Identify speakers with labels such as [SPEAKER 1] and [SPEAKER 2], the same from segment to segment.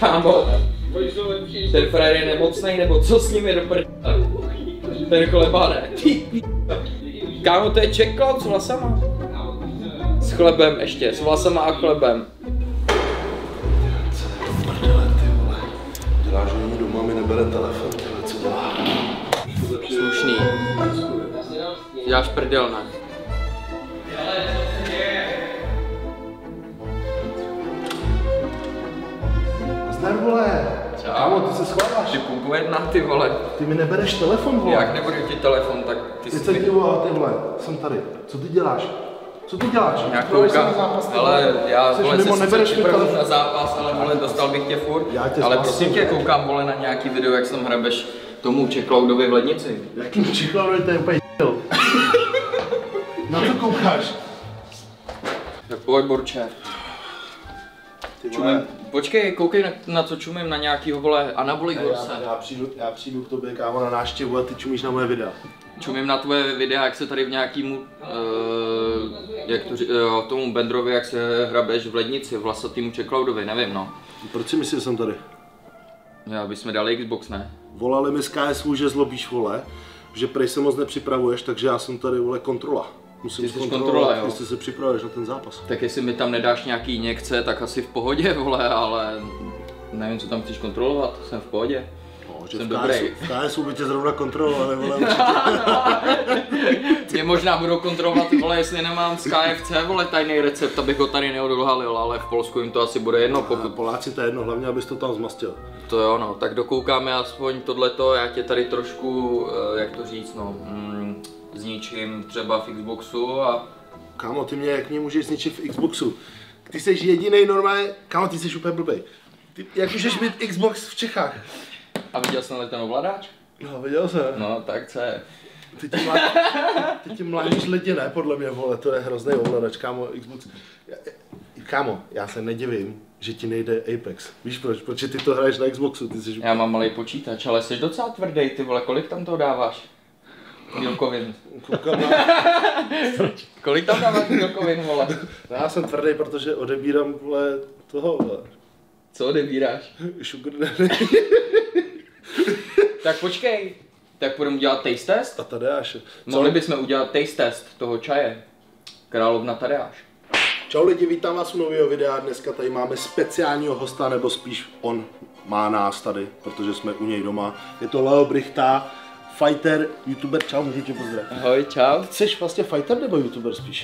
[SPEAKER 1] Kámo, ten frajer je nemocnej, nebo co s ním je do prdele? Ten chleba ne. Kámo, to je Czech Cloud s vlasama. S chlebem ještě, s vlasama a chlebem.
[SPEAKER 2] Dělá, že není doma, mi nebere telefon, co dělá?
[SPEAKER 1] Slušný. Děláš prdel, ne?
[SPEAKER 2] Zdar, vole. Kámo, ty se schováš.
[SPEAKER 1] Ty půjdu jedna, ty vole.
[SPEAKER 2] Ty mi nebereš telefon, vole.
[SPEAKER 1] Jak nebudu ti telefon, tak ty
[SPEAKER 2] Teď
[SPEAKER 1] si
[SPEAKER 2] jsem ti volal, ty vole, jsem tady. Co ty děláš? Co ty děláš?
[SPEAKER 1] Já koukám, ale já vole se připravu na zápas, ale vole dostal bych tě furt. Ale prosím tě, koukám vole na nějaký video, jak jsem hrabeš tomu Czech Cloudovi v lednici.
[SPEAKER 2] Jakým Czech Cloudovi, to je úplně j***l. Na co koukáš?
[SPEAKER 1] Tak pojď, Borče. Čumím. Počkej, koukej na co čumím, na nějakýho vole Anabolik Horse.
[SPEAKER 2] Já přijdu k tobě, kámo, na návštěvu a ty čumíš na moje videa.
[SPEAKER 1] Čumím na tvoje videa, jak se tady v nějakýmu, tomu Bendrovi, jak se hrabeš v lednici, v vlasatýmu Czech Cloudovi, nevím no.
[SPEAKER 2] Proč si myslíš, že jsem tady?
[SPEAKER 1] Já bychom dali Xbox, ne?
[SPEAKER 2] Volali mi z KSU, že zlobíš, vole, že prej se moc nepřipravuješ, takže já jsem tady, vole, kontrola. Musím zkontrolovat, jestli se připravuješ na ten zápas.
[SPEAKER 1] Tak jestli mi tam nedáš nějaký injekce, tak asi v pohodě, vole, ale nevím, co tam chceš kontrolovat, jsem v pohodě.
[SPEAKER 2] No, že jsem dobrý. V KSU by tě zrovna kontrolovali, vole,
[SPEAKER 1] Mě možná budou kontrolovat, vole, jestli nemám z KFC, vole, tajný recept, abych ho tady neodhalil, ale v Polsku jim to asi bude jedno, pokud...
[SPEAKER 2] Poláci to je jedno, hlavně abys to tam zmastil.
[SPEAKER 1] To jo, no, tak dokoukáme aspoň tohleto, já tě tady trošku, jak to říct, no, zničím třeba v Xboxu a...
[SPEAKER 2] Kámo, ty mě jak mě můžeš zničit v Xboxu? Ty jsi jedinej normálně, kámo, ty jsi úplně blbej. Ty, jak můžeš mít Xbox v Čechách?
[SPEAKER 1] A viděl jsi ten ovladač?
[SPEAKER 2] No, viděl jsem.
[SPEAKER 1] No, tak co je?
[SPEAKER 2] Ty ti mládíš lidi, ne, podle mě, vole, to je hrozný ovladač, kámo, Xbox. Kámo, já se nedivím, že ti nejde Apex. Víš proč? Protože ty to hraješ na Xboxu, ty jsi...
[SPEAKER 1] Já mám malý počítač, ale jsi docela tvrdý, ty vole, kolik tam toho dáváš? Bílkovin. Kolik tam dáváš bílkovin, vole?
[SPEAKER 2] No, já jsem tvrdý, protože odebírám, vole, toho, vole.
[SPEAKER 1] Co odebíráš?
[SPEAKER 2] Sugar daddy.
[SPEAKER 1] Tak počkej, tak budeme udělat taste test?
[SPEAKER 2] A Tadeáš.
[SPEAKER 1] Mohli bychom udělat taste test toho čaje. Královna Tadeáš.
[SPEAKER 2] Čau lidi, vítám vás u nového videa. Dneska tady máme speciálního hosta, nebo spíš on má nás tady, protože jsme u něj doma. Je to Leo Brychta, fighter, youtuber. Čau, můžu tě pozdravit.
[SPEAKER 1] Ahoj, čau.
[SPEAKER 2] Jsi vlastně fighter nebo youtuber spíš?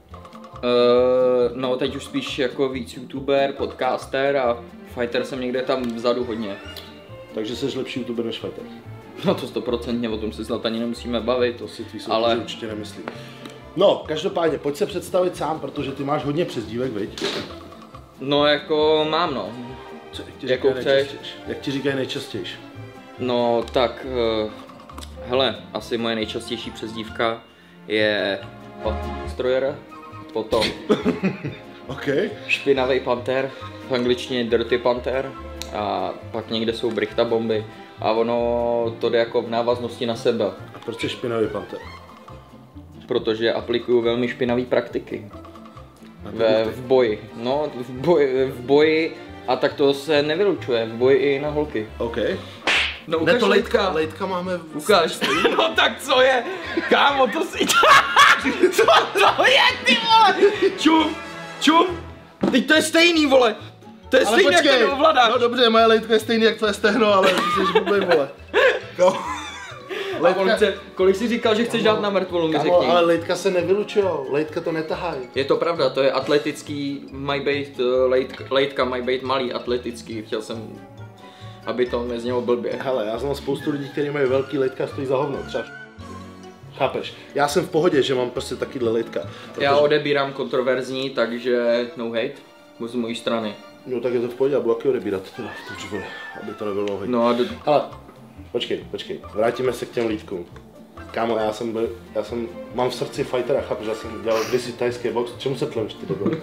[SPEAKER 1] No teď už spíš jako víc youtuber, podcaster a fighter jsem někde tam vzadu hodně.
[SPEAKER 2] Takže jsi lepší youtuber než fighter?
[SPEAKER 1] No to 100%, o tom se snad ani nemusíme bavit.
[SPEAKER 2] To si tvý
[SPEAKER 1] ale
[SPEAKER 2] určitě nemyslím. No, každopádně, pojď se představit sám, protože ty máš hodně přezdívek, viď?
[SPEAKER 1] No jako mám no.
[SPEAKER 2] Co,
[SPEAKER 1] jako chceš?
[SPEAKER 2] Jak ti říkají nejčastěji?
[SPEAKER 1] No tak, hele, asi moje nejčastější přezdívka je Destroyer, potom
[SPEAKER 2] okay.
[SPEAKER 1] Špinavý panter, v angličtině Dirty Panther a pak někde jsou Brychta bomby a ono to jde jako v návaznosti na sebe.
[SPEAKER 2] A proč je Špinavý panter?
[SPEAKER 1] Protože aplikuju velmi špinavé praktiky v boji. No, v boji a tak to se nevylučuje, v boji i na holky.
[SPEAKER 2] OK.
[SPEAKER 1] No ukáž
[SPEAKER 2] to lejtka máme...
[SPEAKER 1] Ukáž. No tak co je? Kámo, to si... Co to je, ty vole? Čum. Teď to je stejný, vole. To je ale stejný, počkej, jak ten ovladač.
[SPEAKER 2] No dobře, moje lejtka je stejný, jak tvoje stehno, ale ty jsi blbej, vole. No.
[SPEAKER 1] Kolik jsi říkal, že chceš dát na mrtvolu, mi řekni.
[SPEAKER 2] Ale lejtka se nevylučujou, lejtka to netahají.
[SPEAKER 1] Je to pravda, to je atletický, mají být lejtka, mají být malý atletický, chtěl jsem, aby to neznělo blbě.
[SPEAKER 2] Hele, já znám spoustu lidí, kteří mají velký lejtka a stojí za hovno, třeba. Chápeš? Já jsem v pohodě, že mám prostě takovýhle lejtka. Protože...
[SPEAKER 1] Já odebírám kontroverzní, takže no hate, z mojí strany.
[SPEAKER 2] No tak je to v pohodě, já budu taky odebírat teda v tom životě, aby to nebylo no hate.
[SPEAKER 1] No a
[SPEAKER 2] hele, počkej, vrátíme se k těm lítkům. Kámo, mám v srdci fightera, chápeš, já jsem dělal kdysi thajský box, čemu se tlemš ty debil?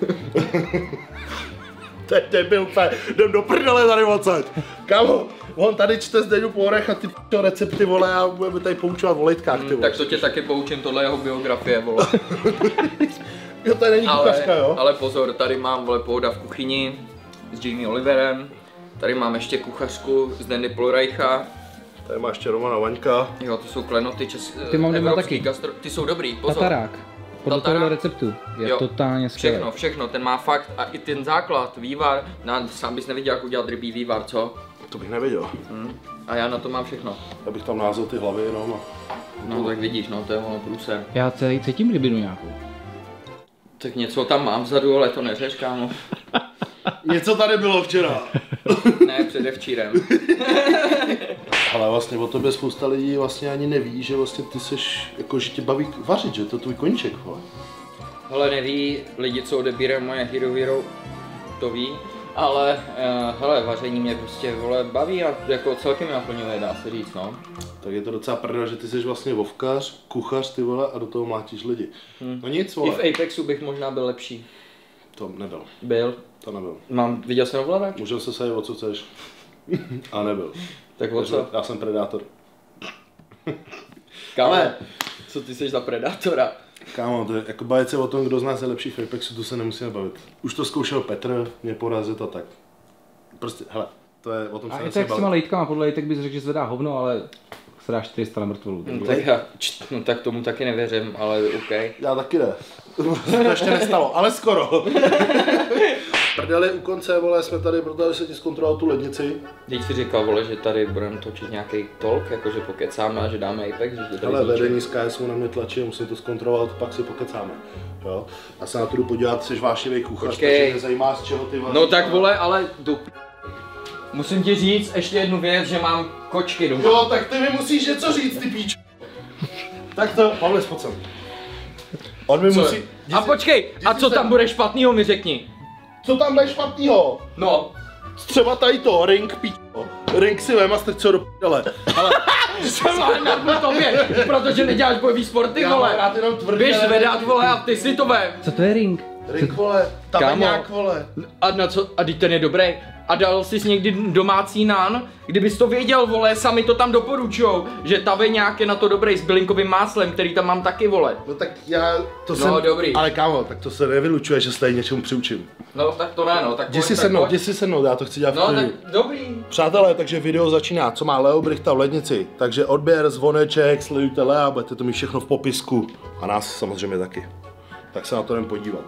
[SPEAKER 2] Teď byl úplně, jdem do prdele tady odsaď. Kámo, on tady čte z Deňu Pohorech a ty recepty, vole, a budeme tady poučovat o lejtkách, ty vole. Tak
[SPEAKER 1] to tě taky poučím, tohle jeho biografie, vole.
[SPEAKER 2] Jo, to není kuchařka, jo?
[SPEAKER 1] Ale pozor, tady mám, vole, Pohoda v kuchyni s Jamie Oliverem. Tady mám ještě kuchařku z Danny Polreicha.
[SPEAKER 2] Tady máš ještě Romana Vaňka.
[SPEAKER 1] Jo, to jsou klenoty
[SPEAKER 3] Ty mám doma taky.
[SPEAKER 1] Ty jsou dobrý, pozor.
[SPEAKER 3] Tatarák. Podle tohoto receptu. Je
[SPEAKER 1] jo,
[SPEAKER 3] totálně skvělý.
[SPEAKER 1] Všechno, ten má fakt a i ten základ, vývar, sám bys neviděl, jak udělat rybí vývar, co?
[SPEAKER 2] To bych nevěděl.
[SPEAKER 1] A já na to mám všechno.
[SPEAKER 2] Já bych tam názval ty hlavy jenom.
[SPEAKER 1] No tak vidíš, no to je ono průser.
[SPEAKER 3] Já celý cítím rybinu nějakou.
[SPEAKER 1] Tak něco tam mám vzadu, ale to neřeš, kámo.
[SPEAKER 2] Něco tady bylo včera.
[SPEAKER 1] Ne, předevčírem.
[SPEAKER 2] Ale vlastně o tobě spousta lidí vlastně ani neví, že vlastně ty seš, jako že tě baví vařit, že to je tvůj koníček, vole.
[SPEAKER 1] Hele, neví lidi, co odebírají moje Hero, to ví, ale hele, vaření mě prostě, vole, baví a jako celkem mě naplňuje, dá se říct, no.
[SPEAKER 2] Tak je to docela prdel, že ty jsi vlastně vovkař, kuchař, ty vole, a do toho mlátíš lidi. No nic, vole.
[SPEAKER 1] I v Apexu bych možná byl lepší.
[SPEAKER 2] To nebyl.
[SPEAKER 1] Byl.
[SPEAKER 2] To nebyl.
[SPEAKER 1] Viděl jsem ovladač?
[SPEAKER 2] Můžel se sajít o co chceš. A nebyl.
[SPEAKER 1] Tak o co?
[SPEAKER 2] Já jsem predátor.
[SPEAKER 1] Kámo, co ty jsi za predátora?
[SPEAKER 2] Kámo, to je, jako bavit se o tom, kdo z nás je lepší v Apexu, to se nemusíme bavit. Už to zkoušel Petr, mě porazit a tak. Prostě, hele, to je o tom se
[SPEAKER 3] A je to
[SPEAKER 2] nemusíme
[SPEAKER 3] jak s těma
[SPEAKER 2] bavit.
[SPEAKER 3] lejtkama, podle lejtek bys řekl, že zvedá hovno, ale se dá 400 na mrtvolu.
[SPEAKER 1] No tak tomu taky nevěřím, ale OK.
[SPEAKER 2] Já taky ne. To ještě nestalo, ale skoro. Prdeli u konce, vole, jsme tady, protože se ti zkontroloval tu lednici.
[SPEAKER 1] Teď si říkal, vole, že tady budeme točit nějaký talk, jakože pokecáme a že dáme Apex, že to tady
[SPEAKER 2] Ale
[SPEAKER 1] zničí.
[SPEAKER 2] vedení z KSU na mě tlačí, musím to zkontrolovat, pak si pokecáme. Jo? Já se na to jdu podívat, jsi vášnivý kuchař,
[SPEAKER 1] Počkej.
[SPEAKER 2] takže mě zajímá, z čeho ty vaříš.
[SPEAKER 1] No tak vole, ale musím ti říct ještě jednu věc, že mám kočky doma.
[SPEAKER 2] Jo, tak ty mi musíš něco říct, ty píč. Tak to, Pavle, pojď sem. On mi
[SPEAKER 1] Co?
[SPEAKER 2] musí...
[SPEAKER 1] A počkej, a co tam bude špatnýho, mi řekni.
[SPEAKER 2] Co tam bude špatnýho?
[SPEAKER 1] No,
[SPEAKER 2] Třeba tady to, ring, píčo. Ring si vem a strč se do p***le.
[SPEAKER 1] jsem na tobě, protože neděláš bojový sporty,
[SPEAKER 2] Já mám
[SPEAKER 1] vole.
[SPEAKER 2] rád jenom tvrdě.
[SPEAKER 1] Běž zvedat, vole, a ty si to vem.
[SPEAKER 3] Co to je ring?
[SPEAKER 2] Ring, vole, tabeňák, vole.
[SPEAKER 1] A na co, a teď ten je dobrý. A dal jsi někdy domácí nán? Kdybys to věděl, vole, sami to tam doporučujou, že taveňák je na to dobrý s bylinkovým máslem, který tam mám taky, vole.
[SPEAKER 2] No tak já, to
[SPEAKER 1] No,
[SPEAKER 2] jsem...
[SPEAKER 1] dobrý.
[SPEAKER 2] Ale kámo, tak to se nevylučuje, že se tady něčemu přiučím.
[SPEAKER 1] No tak to ne, no, tak
[SPEAKER 2] Jdi si
[SPEAKER 1] tak
[SPEAKER 2] sednout,
[SPEAKER 1] pojď.
[SPEAKER 2] jdi si sednout, já to chci dělat v
[SPEAKER 1] No
[SPEAKER 2] klidu.
[SPEAKER 1] tak dobrý.
[SPEAKER 2] Přátelé, takže video začíná, co má Leo Brichta v lednici. Takže odběr, zvoneček, sledujte Lea, budete to mít všechno v popisku. A nás samozřejmě taky. Tak se na to jdem podívat.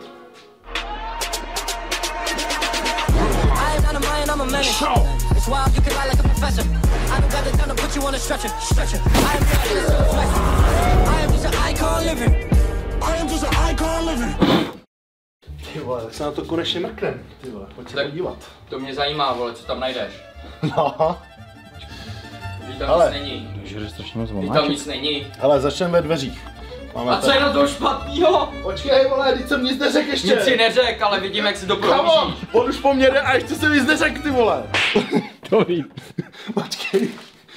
[SPEAKER 4] I'm a menace. It's wild, you can lie like a professor. I don't got the time to put you on a stretcher. I am I am just an icon living. I am just an icon living.
[SPEAKER 2] Ty vole, tak se na to konečně mrknem. Ty vole, pojď se
[SPEAKER 1] Tak-
[SPEAKER 2] podívat.
[SPEAKER 1] To mě zajímá, vole, co tam najdeš.
[SPEAKER 2] No.
[SPEAKER 1] Když tam
[SPEAKER 2] Ale-
[SPEAKER 1] nic není.
[SPEAKER 3] Žere strašně moc
[SPEAKER 1] Když tam
[SPEAKER 3] vomáček.
[SPEAKER 1] nic není.
[SPEAKER 2] Hele, začneme ve dveřích. Máme
[SPEAKER 1] A co je na to špatnýho?
[SPEAKER 2] Počkej, vole, teď jsem nic neřekl ještě.
[SPEAKER 1] Nic si neřek, ale vidím, jak si to
[SPEAKER 2] Kamo,
[SPEAKER 1] prohlížíš.
[SPEAKER 2] on už po mně jde a ještě jsem nic neřekl, ty vole.
[SPEAKER 3] To ví.
[SPEAKER 2] Počkej.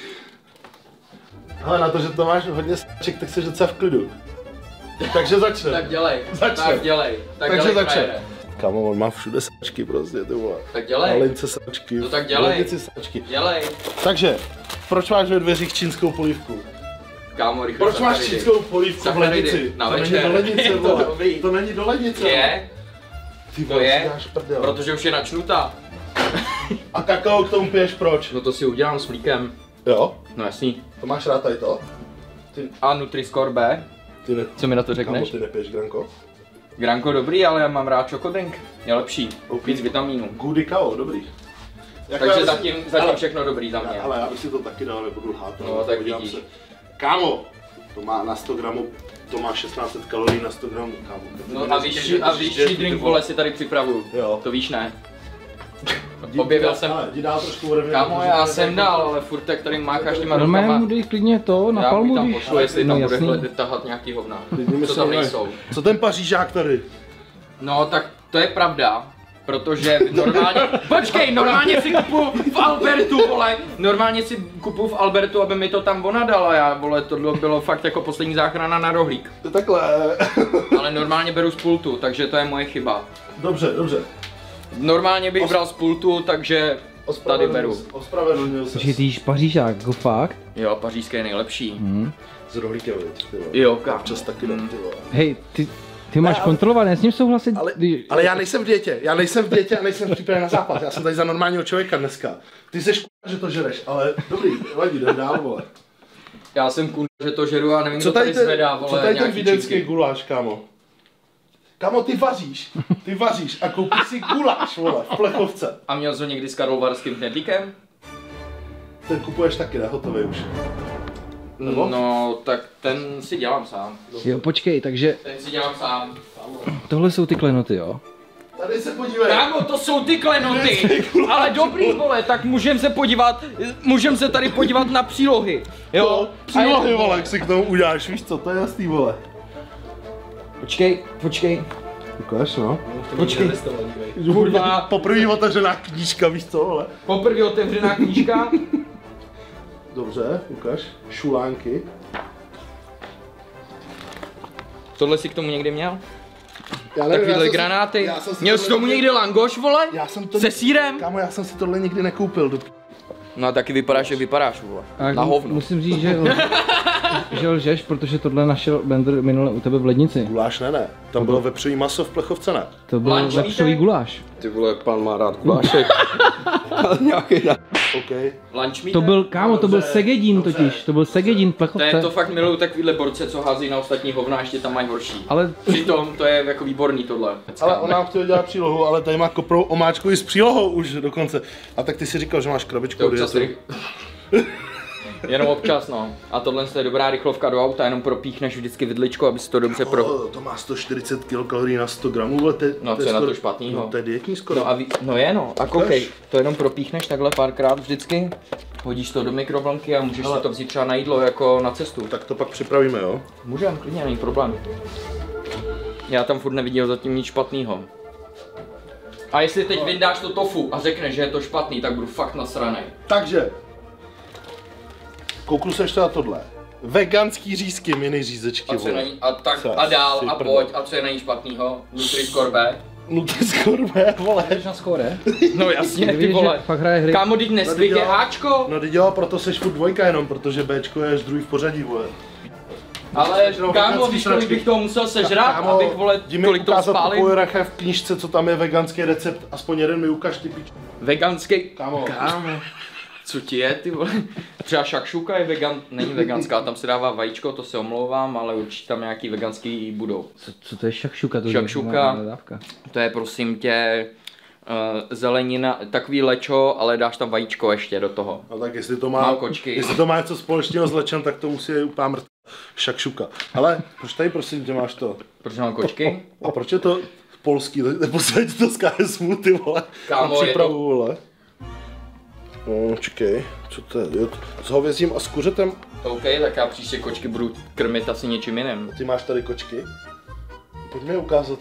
[SPEAKER 2] Ale na to, že to máš hodně s***ček, tak jsi docela v klidu. Takže začne.
[SPEAKER 1] Tak dělej,
[SPEAKER 2] Začne.
[SPEAKER 1] tak dělej, tak
[SPEAKER 2] Takže
[SPEAKER 1] dělej,
[SPEAKER 2] začne.
[SPEAKER 1] frajere.
[SPEAKER 2] Kamo, on má všude sačky prostě, ty vole.
[SPEAKER 1] Tak
[SPEAKER 2] Na
[SPEAKER 1] dělej,
[SPEAKER 2] lince sačky.
[SPEAKER 1] No tak dělej.
[SPEAKER 2] v lednici sačky.
[SPEAKER 1] dělej.
[SPEAKER 2] Takže, proč máš ve dveřích čínskou polívku?
[SPEAKER 1] Kámo, rychle
[SPEAKER 2] Proč máš
[SPEAKER 1] sacharidy.
[SPEAKER 2] čínskou polívku v
[SPEAKER 1] Sacharidy
[SPEAKER 2] lednici?
[SPEAKER 1] na
[SPEAKER 2] To není
[SPEAKER 1] večer.
[SPEAKER 2] do lednice,
[SPEAKER 1] Je to
[SPEAKER 2] vole.
[SPEAKER 1] dobrý.
[SPEAKER 2] To není do lednice.
[SPEAKER 1] Je,
[SPEAKER 2] Ty
[SPEAKER 1] to
[SPEAKER 2] vole,
[SPEAKER 1] je,
[SPEAKER 2] si dáš prdel.
[SPEAKER 1] protože už je načnutá.
[SPEAKER 2] A kakao k tomu piješ proč?
[SPEAKER 1] No to si udělám s mlíkem.
[SPEAKER 2] Jo?
[SPEAKER 1] No jasný.
[SPEAKER 2] To máš rád tady to?
[SPEAKER 1] A Nutri-Score B?
[SPEAKER 2] Ty ne...
[SPEAKER 1] Co mi na to
[SPEAKER 2] Kámo,
[SPEAKER 1] řekneš?
[SPEAKER 2] ty nepiješ granko?
[SPEAKER 1] Granko dobrý, ale já mám rád čokodrink. Je lepší, víc vitamínů.
[SPEAKER 2] Goody kao, dobrý. Jako
[SPEAKER 1] Takže
[SPEAKER 2] já bych
[SPEAKER 1] zatím
[SPEAKER 2] ale-
[SPEAKER 1] všechno dobrý za mě.
[SPEAKER 2] Ale já bych si to taky dal, nebudu lhát.
[SPEAKER 1] No, tak
[SPEAKER 2] podívám
[SPEAKER 1] vidíš.
[SPEAKER 2] se. Kámo, to má na 100 gramů, to má 1600 kalorií na 100 gramů, kámo.
[SPEAKER 1] No a vyšší drink, vole, si tady připravuju.
[SPEAKER 2] Jo.
[SPEAKER 1] To víš, ne? Objevil jsem.
[SPEAKER 2] Ale, jdi dál trošku ode mě,
[SPEAKER 1] Kámo,
[SPEAKER 2] protože
[SPEAKER 1] já
[SPEAKER 2] to je
[SPEAKER 1] jsem
[SPEAKER 2] tady-
[SPEAKER 1] dál, ale furt tak tady mácháš těma
[SPEAKER 3] Normálně
[SPEAKER 1] rukama.
[SPEAKER 3] mu dej klidně to na
[SPEAKER 1] Já mu
[SPEAKER 3] palmu,
[SPEAKER 1] tam
[SPEAKER 3] když...
[SPEAKER 1] pošlu, jestli
[SPEAKER 3] No
[SPEAKER 1] tam bude
[SPEAKER 3] jasný.
[SPEAKER 1] tahat nějaký hovna.
[SPEAKER 2] Vidíme
[SPEAKER 1] Co
[SPEAKER 2] se,
[SPEAKER 1] tam
[SPEAKER 2] ne?
[SPEAKER 1] nejsou.
[SPEAKER 2] Co ten pařížák tady?
[SPEAKER 1] No tak to je pravda. Protože normálně, počkej, normálně si kupuju v Albertu, vole, normálně si kupuju v Albertu, aby mi to tam ona dala, já, vole, to bylo fakt jako poslední záchrana na rohlík.
[SPEAKER 2] To takhle.
[SPEAKER 1] Ale normálně beru z pultu, takže to je moje chyba.
[SPEAKER 2] Dobře, dobře.
[SPEAKER 1] Normálně bych bral z pultu, takže tady beru.
[SPEAKER 2] Ospravedlnil se.
[SPEAKER 3] Počkej, ty jíš pařížák, jako fakt?
[SPEAKER 1] Jo, pařížské je nejlepší.
[SPEAKER 3] Hm.
[SPEAKER 2] S rohlíkem, viď, ty vole.
[SPEAKER 1] Jo, kámo.
[SPEAKER 2] Čas taky dám, ty vole.
[SPEAKER 3] Hej, ty Ty máš kontrolovat, ne s ním souhlasit.
[SPEAKER 2] Ale já nejsem v dietě, a nejsem připraven na zápas, já jsem tady za normálního člověka dneska. Ty seš že to žereš, ale dobrý, vadí, jdem dál, vole.
[SPEAKER 1] Já jsem že to žeru a nevím, co tady zvedá, vole,
[SPEAKER 2] co tady ten
[SPEAKER 1] nějaký
[SPEAKER 2] vídeňský
[SPEAKER 1] činky.
[SPEAKER 2] guláš, kámo? Kámo, ty vaříš a koupíš si guláš, vole, v plechovce.
[SPEAKER 1] A měl jsi ho někdy s karlovarským knedlíkem?
[SPEAKER 2] Ten kupuješ taky, ne? Hotový už. Nebo?
[SPEAKER 1] No, tak ten si dělám sám.
[SPEAKER 3] Jo, počkej, takže
[SPEAKER 1] Ten si dělám sám.
[SPEAKER 3] tohle jsou ty klenoty, jo?
[SPEAKER 2] Tady se podívej.
[SPEAKER 1] Kámo, to jsou ty klenoty, ale dobrý, vole, tak můžem se tady podívat na přílohy, jo?
[SPEAKER 2] Přílohy, vole, jak si k tomu uděláš, víš co, to je jasný, vole.
[SPEAKER 1] Počkej.
[SPEAKER 2] Ukáž, no.
[SPEAKER 1] Počkej. Kurva.
[SPEAKER 2] Poprvé otevřená knížka, víš co, vole.
[SPEAKER 1] Poprvé otevřená knížka.
[SPEAKER 2] Dobře, ukáž. Šulánky.
[SPEAKER 1] Tohle si k tomu někdy měl?
[SPEAKER 2] Já nevím,
[SPEAKER 1] Takovýhle granáty. Měl jsi tomu někdy langoš, vole? Se sýrem?
[SPEAKER 2] Kámo, já jsem si tohle nikdy nekoupil.
[SPEAKER 1] No a taky vypadáš, jak vypadáš, vole.
[SPEAKER 3] A
[SPEAKER 1] Na hovno.
[SPEAKER 3] musím říct, že lžeš, protože tohle našel Bender minule u tebe v lednici.
[SPEAKER 2] Guláš ne. Tam bylo vepřový maso v plechovce, ne?
[SPEAKER 3] To byl
[SPEAKER 1] Lunch
[SPEAKER 3] vepřový guláš.
[SPEAKER 5] Ty vole, pan má rád gulášek. Nějaký na...
[SPEAKER 2] OK.
[SPEAKER 1] Lunch meat?
[SPEAKER 3] To byl, kámo, to byl segedín
[SPEAKER 2] dobře.
[SPEAKER 3] totiž, to byl segedín v plechovce.
[SPEAKER 1] To fakt miluju takovýhle borce, co hází na ostatní hovna a ještě tam mají horší.
[SPEAKER 3] Ale
[SPEAKER 1] Přitom to je jako výborný tohle.
[SPEAKER 2] Ale on nám chtěl dělat přílohu, ale tady má koprou omáčku i s přílohou už dokonce. A tak ty si říkal, že máš
[SPEAKER 1] To
[SPEAKER 2] krabičku
[SPEAKER 1] je občas
[SPEAKER 2] dietu.
[SPEAKER 1] Jenom občas, no. A tohle je dobrá rychlovka do auta, jenom propíchneš vždycky vidličko, aby si to dobře
[SPEAKER 2] To má 140 kcal na 100 gramů, ale
[SPEAKER 1] No, co je na to špatnýho?
[SPEAKER 2] No, to je dietní skoro.
[SPEAKER 1] No a a koukej, to jenom propíchneš takhle párkrát vždycky, hodíš to do mikrovlnky a můžeš si to vzít třeba na jídlo jako na cestu.
[SPEAKER 2] Tak to pak připravíme, jo?
[SPEAKER 1] Můžem, klidně, není problém. Já tam furt neviděl zatím nic špatného. A jestli teď vyndáš to tofu a řekneš, že je to špatný, tak budu fakt nasranej.
[SPEAKER 2] Takže. Kouknu se ještě na tohle. Veganský řízky, mini řízečky,
[SPEAKER 1] A co je na
[SPEAKER 2] vole.
[SPEAKER 1] ní, a dál, a pojď, a co je na ní špatnýho? Nutri-score.
[SPEAKER 2] Nutri-score, vole.
[SPEAKER 3] jdeš na skóre?
[SPEAKER 1] No jasně, ty
[SPEAKER 3] Vidíš,
[SPEAKER 1] vole.
[SPEAKER 3] že fakt hraje hry.
[SPEAKER 1] Kámo, teď Nesquik je
[SPEAKER 2] jo.
[SPEAKER 1] Ačko.
[SPEAKER 2] No teď jo, proto seš furt dvojka jenom, protože Bčko je až druhý v pořadí, vole.
[SPEAKER 1] Ale
[SPEAKER 2] No,
[SPEAKER 1] kámo,
[SPEAKER 2] veganský
[SPEAKER 1] víš, kolik
[SPEAKER 2] sračky.
[SPEAKER 1] bych toho musel sežrat, abych, vole,
[SPEAKER 2] jdi mi
[SPEAKER 1] kolik toho
[SPEAKER 2] ukázat
[SPEAKER 1] spálil?
[SPEAKER 2] po Rache v knížce, co tam je veganský recept, aspoň jeden mi ukaž, ty pič.
[SPEAKER 1] Veganský,
[SPEAKER 2] Kámo.
[SPEAKER 1] co ti je, ty vole? Třeba šakšuka je není veganská, tam se dává vajíčko, to se omlouvám, ale určitě tam nějaký veganský budou.
[SPEAKER 3] Co to je šakšuka? To
[SPEAKER 1] Šakšuka.
[SPEAKER 3] je dávka.
[SPEAKER 1] To je prosím tě zelenina, takový lečo, ale dáš tam vajíčko ještě do toho.
[SPEAKER 2] No tak jestli to
[SPEAKER 1] Mám kočky.
[SPEAKER 2] jestli to má něco společného s lečem, tak to musí úplně mrt. Šakšuka. Ale proč tady prosím tě máš to?
[SPEAKER 1] Proč mám kočky?
[SPEAKER 2] A proč je to polský? Neposaď to z KSMu, ty vole.
[SPEAKER 1] Kámo,
[SPEAKER 2] na
[SPEAKER 1] je
[SPEAKER 2] přípravu,
[SPEAKER 1] to-
[SPEAKER 2] vole. No, čekej, co to je? Jo, s hovězím a s kuřetem.
[SPEAKER 1] OK, tak já příště kočky budu krmit asi něčím jiným.
[SPEAKER 2] Ty máš tady kočky? Pojď mi je ukázat.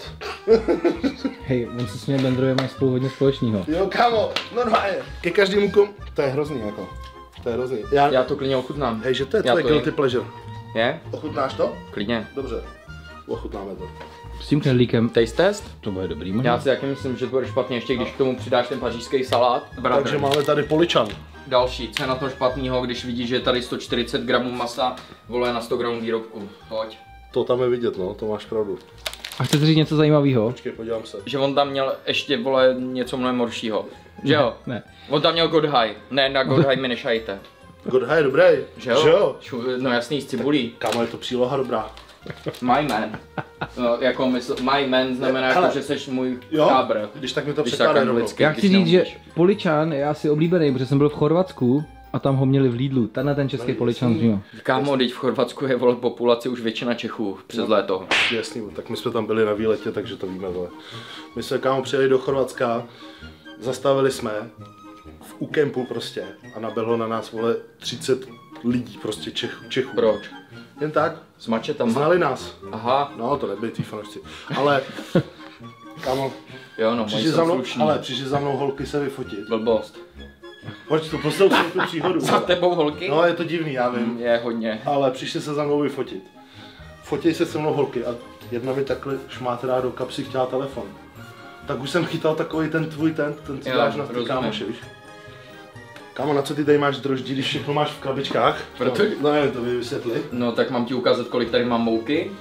[SPEAKER 3] Hej, on se s ním Benderově mají spolu hodně společného.
[SPEAKER 2] Jo, kámo, normálně. Ke každému To je hrozný, jako. To je hrozný.
[SPEAKER 1] Já to klidně ochutnám.
[SPEAKER 2] Hej, že to je
[SPEAKER 1] Já
[SPEAKER 2] tvoje
[SPEAKER 1] to
[SPEAKER 2] guilty
[SPEAKER 1] jim.
[SPEAKER 2] pleasure.
[SPEAKER 1] Je?
[SPEAKER 2] Ochutnáš to?
[SPEAKER 1] Klidně.
[SPEAKER 2] Dobře. Ochutnáme to.
[SPEAKER 3] S tím knedlíkem,
[SPEAKER 1] Taste test?
[SPEAKER 3] to bude dobrý možná.
[SPEAKER 1] Já si taky myslím, že to bude špatně, ještě když k tomu přidáš ten pařížský salát.
[SPEAKER 2] Takže máme tady poličan.
[SPEAKER 1] Další, co je na to špatného, když vidíš, že je tady 140 gramů masa, vole, na 100 gramů výrobku. Pojď.
[SPEAKER 2] To tam je vidět, no, to máš pravdu.
[SPEAKER 3] A chcete říct něco zajímavého?
[SPEAKER 2] Počkej, podívám se.
[SPEAKER 1] Že on tam měl ještě, vole, něco mnohem horšího. Že jo?
[SPEAKER 3] Ne.
[SPEAKER 1] On tam měl God High. Ne, na God High mi nešajte.
[SPEAKER 2] God High, dobrý.
[SPEAKER 1] Že jo? No jasný, s cibulí.
[SPEAKER 2] Kámo, je to příloha dobrá.
[SPEAKER 1] My man. No, jako my man znamená,
[SPEAKER 2] Hele.
[SPEAKER 1] jako, že seš můj
[SPEAKER 2] Jo,
[SPEAKER 1] kábr.
[SPEAKER 2] když tak mi to
[SPEAKER 1] Když
[SPEAKER 2] překládá
[SPEAKER 1] tak
[SPEAKER 2] rovnou.
[SPEAKER 1] anglicky.
[SPEAKER 3] Já
[SPEAKER 1] když
[SPEAKER 3] chci říct, že
[SPEAKER 1] neumíš.
[SPEAKER 3] poličan je asi oblíbený, protože jsem byl v Chorvatsku a tam ho měli v Lidlu. Tenhle ten český poličan, jo.
[SPEAKER 1] Kámo, teď v Chorvatsku je, vole, populace už většina Čechů přes léto.
[SPEAKER 2] Jasný, tak my jsme tam byli na výletě, takže to víme, vole. My jsme, kámo, přijeli do Chorvatska, zastavili jsme u kempu prostě a naběhlo na nás, vole, 30 lidí prostě Čechů.
[SPEAKER 1] Proč?
[SPEAKER 2] Jen tak,
[SPEAKER 1] S mačetama.
[SPEAKER 2] znali nás.
[SPEAKER 1] Aha,
[SPEAKER 2] No, to nebyli tí fanoušci, ale, kámo,
[SPEAKER 1] jo no, moji
[SPEAKER 2] přišli
[SPEAKER 1] jsou
[SPEAKER 2] za mnou,
[SPEAKER 1] slušní.
[SPEAKER 2] ale přišli za mnou holky se vyfotit.
[SPEAKER 1] Blbost.
[SPEAKER 2] Pojď to poslouchej tu příhodu.
[SPEAKER 1] Za
[SPEAKER 2] vole.
[SPEAKER 1] tebou holky?
[SPEAKER 2] No, je to divný, já vím.
[SPEAKER 1] Je hodně.
[SPEAKER 2] Ale přišli se za mnou vyfotit. Fotí se se mnou holky a jedna mi takhle šmátrá do kapsy, chtěla telefon. Tak už jsem chytal takový ten tvůj ten co
[SPEAKER 1] Jo,
[SPEAKER 2] dáš na ty
[SPEAKER 1] rozumím.
[SPEAKER 2] kámoše, víš? Kámo, na co ty tady máš droždí, když všechno máš v krabičkách?
[SPEAKER 1] Protože-
[SPEAKER 2] No nevím, to by vysvětli.
[SPEAKER 1] No tak mám ti ukázat, kolik tady mám mouky.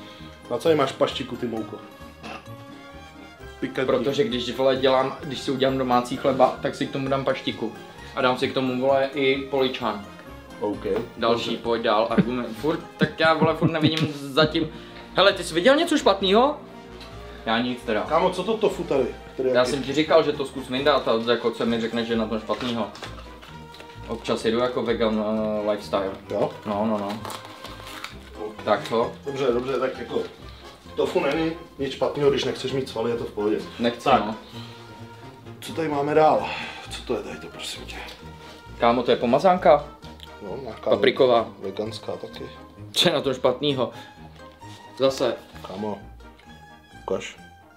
[SPEAKER 2] Na co máš paštiku, ty mouko? Pikantní.
[SPEAKER 1] Protože když si udělám domácí chleba, tak si k tomu dám paštiku. A dám si k tomu, vole, i poličán.
[SPEAKER 2] OK.
[SPEAKER 1] Další, pojď dál, argument. Tak já, vole, furt nevidím zatím. Hele, ty jsi viděl něco špatného? Já nic teda.
[SPEAKER 2] Kámo, co to tofu tady?
[SPEAKER 1] Já jsem ti říkal, že to zkus vyndat a jako co mi řekne, že je na tom špatného. Občas jedu jako vegan lifestyle.
[SPEAKER 2] Jo?
[SPEAKER 1] No. Tak co?
[SPEAKER 2] Dobře, tak jako tofu není nic špatného, když nechceš mít svaly, je to v pohodě.
[SPEAKER 1] Nechci,
[SPEAKER 2] tak.
[SPEAKER 1] no.
[SPEAKER 2] Co tady máme dál? Co to je tady to, prosím tě?
[SPEAKER 1] Kámo, to je pomazánka?
[SPEAKER 2] No, nějaká
[SPEAKER 1] Papriková.
[SPEAKER 2] Veganská taky.
[SPEAKER 1] Co je na tom špatného? Zase.
[SPEAKER 2] Kámo, ukaž.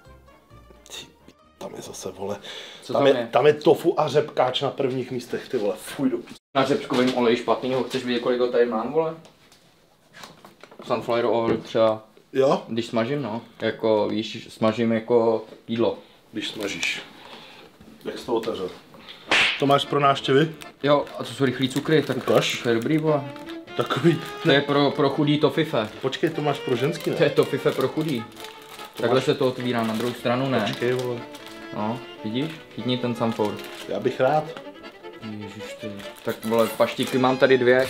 [SPEAKER 2] Tam je zase, vole.
[SPEAKER 1] Co tam je?
[SPEAKER 2] Tam je tofu a řepkáč na prvních místech, ty vole, fuj do písně.
[SPEAKER 1] Na řepčkovém oleji špatného, chceš vidět, kolik ho tady mám, vole? Sunflower oil třeba,
[SPEAKER 2] Jo?
[SPEAKER 1] když smažím, no. Jako, víš, smažím jako jídlo.
[SPEAKER 2] Když smažíš. Jak jsi to otevřel? To máš pro návštěvy?
[SPEAKER 1] Jo, a to jsou rychlý cukry, tak
[SPEAKER 2] Ukaž.
[SPEAKER 1] to je dobrý, vole.
[SPEAKER 2] Takový.
[SPEAKER 1] To je pro chudý tofife.
[SPEAKER 2] Počkej, to máš pro ženský, ne?
[SPEAKER 1] To je tofife pro chudý. Takhle se to otvírá, na druhou stranu ne.
[SPEAKER 2] Počkej, vole.
[SPEAKER 1] No, vidíš? Chytni ten sunflower.
[SPEAKER 2] Já bych rád.
[SPEAKER 1] Ježiš ty. Tak vole, paštiky mám tady 2.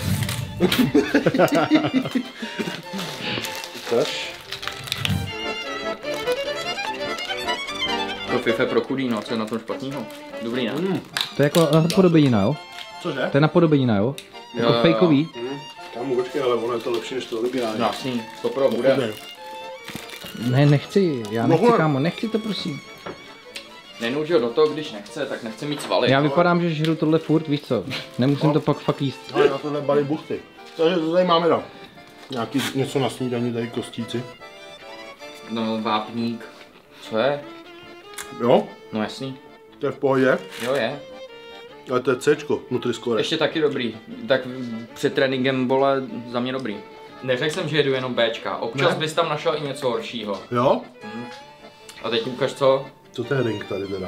[SPEAKER 2] Ukaž.
[SPEAKER 1] Tofife pro chudý, no, co je na tom špatného? Dobrý, ne?
[SPEAKER 3] To je jako napodobenina, jo?
[SPEAKER 2] Cože?
[SPEAKER 3] To je napodobenina, jo? Jako
[SPEAKER 1] Jo.
[SPEAKER 3] fejkový.
[SPEAKER 2] Kámo, počkej, ale ono je to lepší než to originální.
[SPEAKER 1] Krásný, to pro bude.
[SPEAKER 3] Ne, nechci, já
[SPEAKER 2] No,
[SPEAKER 3] nechci,
[SPEAKER 2] hele.
[SPEAKER 3] kámo, nechci to prosím.
[SPEAKER 1] Nenuž ho do toho, když nechce, tak nechce mít svaly.
[SPEAKER 3] Já vypadám, že žeru tohle furt, víš co? Nemusím
[SPEAKER 2] No.
[SPEAKER 3] to pak fakt jíst.
[SPEAKER 2] Ale na tohle balí buchty. Takže to tady máme dál. Nějaký něco na snídaní, tady kostíci.
[SPEAKER 1] No, vápník. Co je?
[SPEAKER 2] Jo?
[SPEAKER 1] No jasný.
[SPEAKER 2] To je v pohodě.
[SPEAKER 1] Jo je.
[SPEAKER 2] Ale to je Cčko, Nutri-Score.
[SPEAKER 1] Ještě taky dobrý. Tak před tréninkem, vole, za mě dobrý. Neřekl jsem, že jedu jenom Bčka. Občas
[SPEAKER 2] Ne.
[SPEAKER 1] bys tam našel i něco horšího.
[SPEAKER 2] Jo?
[SPEAKER 1] A teď ukaž co?
[SPEAKER 2] Co to je ring tady teda?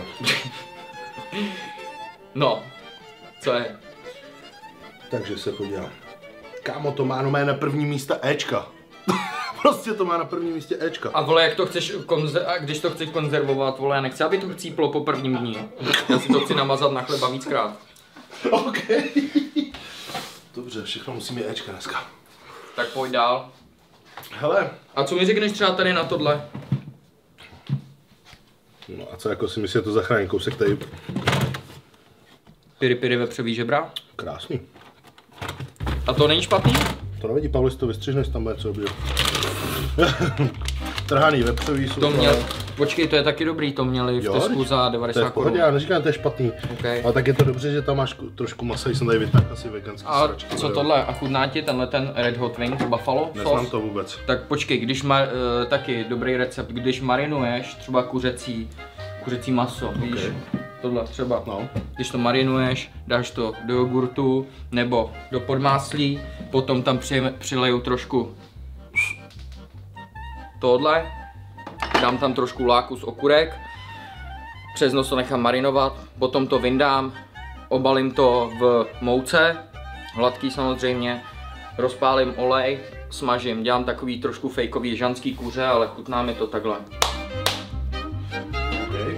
[SPEAKER 1] No. Co je?
[SPEAKER 2] Takže se podívám. Kámo, to má na první místa Ečka. Prostě to má na prvním místě Ečka.
[SPEAKER 1] A vole, jak to chceš a když to chceš konzervovat, vole, já nechci, aby to chcíplo po prvním dní. Já si to chci namazat na chleba víckrát.
[SPEAKER 2] OK. Dobře, všechno musí mít Ečka dneska.
[SPEAKER 1] Tak pojď dál.
[SPEAKER 2] Hele.
[SPEAKER 1] A co mi řekneš třeba tady na tohle?
[SPEAKER 2] No a co jako si myslíš, že to zachrání kousek tady?
[SPEAKER 1] Piri vepřový žebra?
[SPEAKER 2] Krásný.
[SPEAKER 1] A to není špatný?
[SPEAKER 2] To nevidí, Pavle, si to vystřihneš, tam bude co dobrý. Trhaný vepřový jsou
[SPEAKER 1] To měl, počkej, to je taky dobrý, to měli v
[SPEAKER 2] Jo,
[SPEAKER 1] Tesku za
[SPEAKER 2] to je
[SPEAKER 1] 90
[SPEAKER 2] v pohodě,
[SPEAKER 1] korun.
[SPEAKER 2] já neříkám, že to je špatný.
[SPEAKER 1] Okay.
[SPEAKER 2] Ale tak je to dobře, že tam máš trošku masa, jsem tady vytáhl asi veganský
[SPEAKER 1] A
[SPEAKER 2] sračky.
[SPEAKER 1] co tohle? A chutná ti tenhle ten Red Hot Wings Buffalo
[SPEAKER 2] Neznám
[SPEAKER 1] sauce?
[SPEAKER 2] to vůbec.
[SPEAKER 1] Tak počkej, když taky dobrý recept, když marinuješ třeba kuřecí maso, víš? Tohle třeba.
[SPEAKER 2] No.
[SPEAKER 1] Když to marinuješ, dáš to do jogurtu nebo do podmáslí, potom tam přileju trošku tohle, dám tam trošku láku z okurek, přes noc to nechám marinovat, potom to vyndám, obalím to v mouce, hladký samozřejmě, rozpálím olej, smažím, dělám takový trošku fejkový žanský kuře, ale chutná mi to takhle.
[SPEAKER 2] Okay.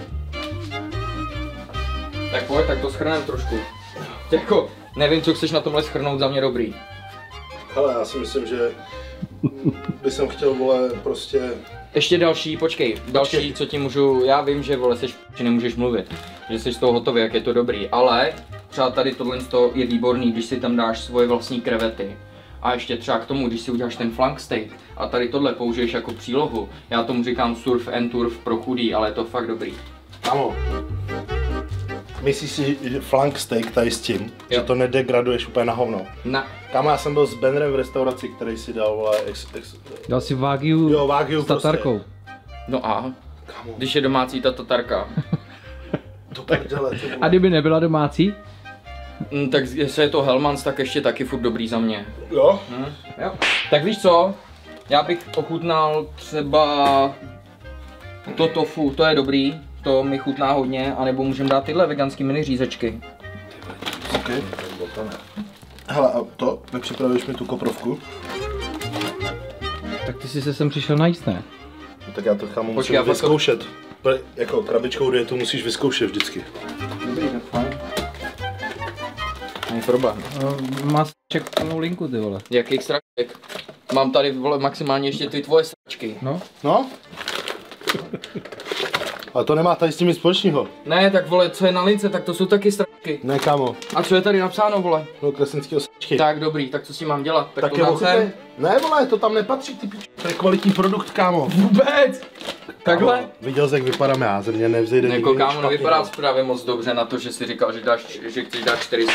[SPEAKER 1] Tak pojď, tak to shrnem trošku. Jako, nevím, co chceš na tomhle shrnout, za mě dobrý.
[SPEAKER 2] Hele, já si myslím, že bych chtěl, vole, prostě...
[SPEAKER 1] Ještě další, počkej, další, co ti můžu, já vím, že vole, že nemůžeš mluvit, že jsi z toho hotový, jak je to dobrý, ale třeba tady tohle je výborný, když si tam dáš svoje vlastní krevety. A ještě třeba k tomu, když si uděláš ten flank steak a tady tohle použiješ jako přílohu, já tomu říkám surf and turf pro chudý, ale je to fakt dobrý.
[SPEAKER 2] Kámo, myslíš si, že flank steak tady s tím,
[SPEAKER 1] Jo.
[SPEAKER 2] že to nedegraduješ úplně na hovno? Kámo, já jsem byl s Benrem v restauraci, který si dal, vole,
[SPEAKER 3] Dal si Wagyu
[SPEAKER 2] Jo, Wagyu
[SPEAKER 3] s tatarkou.
[SPEAKER 1] No a,
[SPEAKER 2] Kámo,
[SPEAKER 1] když je domácí ta tatarka,
[SPEAKER 2] do prdele, ty vole.
[SPEAKER 3] A kdyby nebyla domácí?
[SPEAKER 1] tak jestli je to Hellmann's, tak ještě taky furt dobrý za mě.
[SPEAKER 2] Jo?
[SPEAKER 1] Jo. Tak víš co, já bych ochutnal třeba to tofu, to je dobrý, to mi chutná hodně, anebo můžeme dát tyhle veganský mini řízečky.
[SPEAKER 2] Okay. Hele, a to, nepřipravuješ mi tu koprovku?
[SPEAKER 3] Tak ty jsi se sem přišel najíst, ne?
[SPEAKER 2] No, tak já to kámo
[SPEAKER 1] Počkej,
[SPEAKER 2] musím vyzkoušet. Jako krabičkou dietu musíš vyzkoušet vždycky.
[SPEAKER 1] Dobrý, tak fajn. Není problém.
[SPEAKER 3] Má sraček plnou linku, ty vole.
[SPEAKER 1] Jakých sraček? Mám tady, vole, maximálně ještě ty tvoje sračky.
[SPEAKER 3] No?
[SPEAKER 2] No? Ale to nemá tady s tím nic společného.
[SPEAKER 1] Ne, tak vole, co je na lince, tak to jsou taky sračky.
[SPEAKER 2] Ne, kámo.
[SPEAKER 1] A co je tady napsáno, vole?
[SPEAKER 2] No, Kresenskýho sračky.
[SPEAKER 1] Tak dobrý, tak co s tím mám dělat?
[SPEAKER 2] Tak
[SPEAKER 1] to
[SPEAKER 2] je
[SPEAKER 1] dám
[SPEAKER 2] ochutnej.
[SPEAKER 1] sem?
[SPEAKER 2] Ne, vole, to tam nepatří, ty pič. To je kvalitní produkt, kámo.
[SPEAKER 1] Vůbec! Takhle?
[SPEAKER 2] Kámo, viděl jsi, jak vypadám já, ze mě nevzejde
[SPEAKER 1] Jako
[SPEAKER 2] nikdy
[SPEAKER 1] kámo,
[SPEAKER 2] špatně,
[SPEAKER 1] nevypadá
[SPEAKER 2] kámo.
[SPEAKER 1] právě moc dobře na to, že jsi říkal, že chceš dát 400.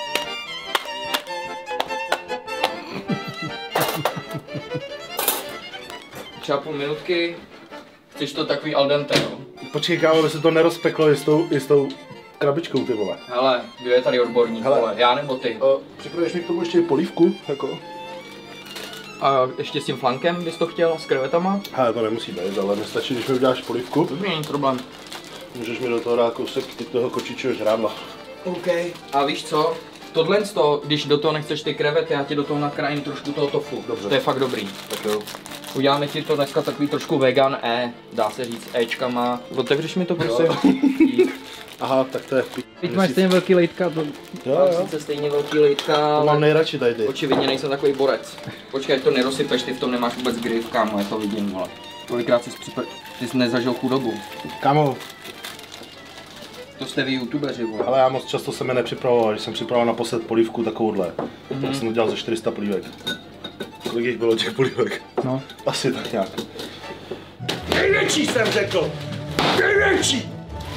[SPEAKER 1] Třeba půl minutky. Chceš to takový al dente, no?
[SPEAKER 2] Počkej, kámo, aby se to nerozpeklo i s tou krabičkou, ty vole.
[SPEAKER 1] Hele, kdo je tady odborník,
[SPEAKER 2] Hele.
[SPEAKER 1] vole, já nebo ty?
[SPEAKER 2] Připravuješ mi k tomu ještě polívku, jako?
[SPEAKER 1] A ještě s tím flankem bys to chtěl, s krevetama?
[SPEAKER 2] Hele, to nemusí být, ale nestačí, když mi uděláš polívku.
[SPEAKER 1] Dobrý, není problém.
[SPEAKER 2] Můžeš mi do toho dát kousek toho kočičího žrádla.
[SPEAKER 1] OK. A víš co? Tohle, když do toho nechceš ty krevety, já ti do toho nakrájím trošku toho tofu.
[SPEAKER 2] Dobře.
[SPEAKER 1] To je fakt dobrý. Tak jo. Uděláme ti to dneska takový trošku vegan, dá se říct Ečkama. Otevřeš mi to, prosím?
[SPEAKER 2] Aha, tak to je
[SPEAKER 3] Teď máš stejně velký lejtka, to...
[SPEAKER 2] Jo,
[SPEAKER 1] Mám sice stejně velký lejtka,
[SPEAKER 2] To mám
[SPEAKER 1] ale
[SPEAKER 2] nejradši tady ty.
[SPEAKER 1] očividně nejsem takový borec. Počkej, ať to nerosypeš, ty v tom nemáš vůbec grip, kámo, já to vidím, vole. Kolikrát ty jsi nezažil chudobu.
[SPEAKER 2] Kámo,
[SPEAKER 1] To jste vy youtubeři, vole.
[SPEAKER 2] ale já moc často jsem je nepřipravoval, když jsem připravoval naposled polívku takovouhle. Tak jsem udělal ze 400 polívek. Kolik jich bylo těch polívek?
[SPEAKER 3] No.
[SPEAKER 2] Asi tak nějak. Největší jsem řekl! Největší!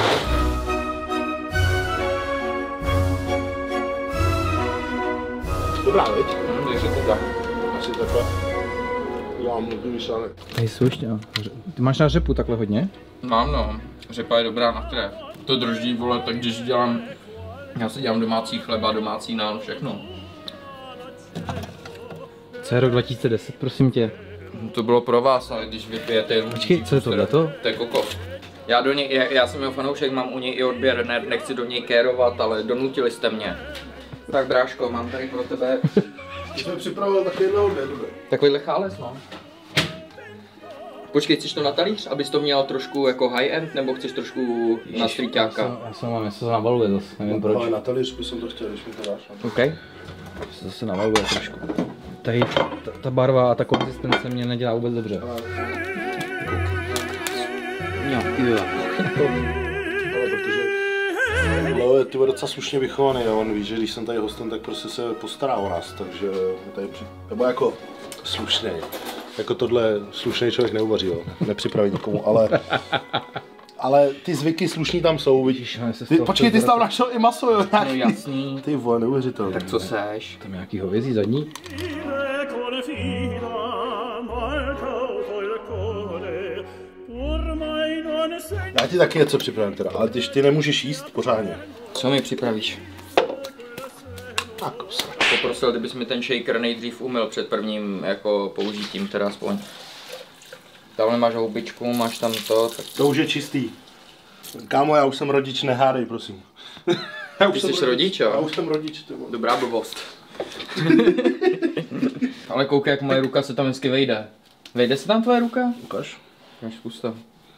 [SPEAKER 2] Dobrá, veď?
[SPEAKER 1] Takže to tak.
[SPEAKER 2] Asi takhle. Udělám vyšánek.
[SPEAKER 3] Hej, slušně, no. Ty máš na řepu takhle hodně?
[SPEAKER 1] Mám no, řepa je dobrá na krev. To drží, vole, tak když dělám, já si dělám domácí chleba, domácí nán, všechno.
[SPEAKER 3] Co je rok 2010, prosím tě?
[SPEAKER 1] To bylo pro vás, ale když vypijete jenom...
[SPEAKER 3] Počkej, co je tohleto?
[SPEAKER 1] To je kokos. Já jsem jeho fanoušek, mám u něj i odběr, nechci do něj kérovat, ale donutili jste mě. Tak bráško, mám tady pro tebe
[SPEAKER 2] Jsme připravili takovýhle odběr, dobrý.
[SPEAKER 1] takovýhle chálec, no. Počkej, chceš to na talíř, abys to měl trošku jako high-end, nebo chceš trošku na streetáka?
[SPEAKER 3] Já jsem mám, jestli to navaluje zase, nevím proč.
[SPEAKER 2] Ale na talíř bych to chtěl, když mi to dáš.
[SPEAKER 1] OK.
[SPEAKER 3] Se zase navaluje trošku. Tady ta barva a ta konzistence mě nedělá vůbec dobře.
[SPEAKER 1] Jo.
[SPEAKER 2] Ale ty je docela slušně vychovaný a on ví, že když jsem tady hostem, tak prostě se postará o nás, takže tady nebo jako slušný. Jako tohle slušný člověk neuvaří, jo. Nepřipraví nikomu, ale ty zvyky slušný tam jsou, vidíš. Počkej, ty jsi tam našel i maso, jo.
[SPEAKER 1] No jasný.
[SPEAKER 2] Ty vole, neuvěřitelný.
[SPEAKER 1] Tak co seš?
[SPEAKER 3] Tam nějaký hovězí zadní?
[SPEAKER 2] Já ti taky něco připravím teda, ale ty nemůžeš jíst pořádně.
[SPEAKER 1] Co mi připravíš?
[SPEAKER 2] Tak,
[SPEAKER 1] Poprosil, kdybys mi ten shaker nejdřív umyl před prvním jako použitím, teda aspoň. Tamhle máš houbičku, máš tam to, tak
[SPEAKER 2] to už je čistý. Kámo, já už jsem rodič, nehádej, prosím.
[SPEAKER 1] Ty jsi rodič, jo?
[SPEAKER 2] Já už jsem rodič, ty vole.
[SPEAKER 1] Dobrá blbost. Ale koukej, jak moje ruka se tam hezky vejde. Vejde se tam tvoje ruka?
[SPEAKER 2] Ukaž.
[SPEAKER 1] Máš zkus to.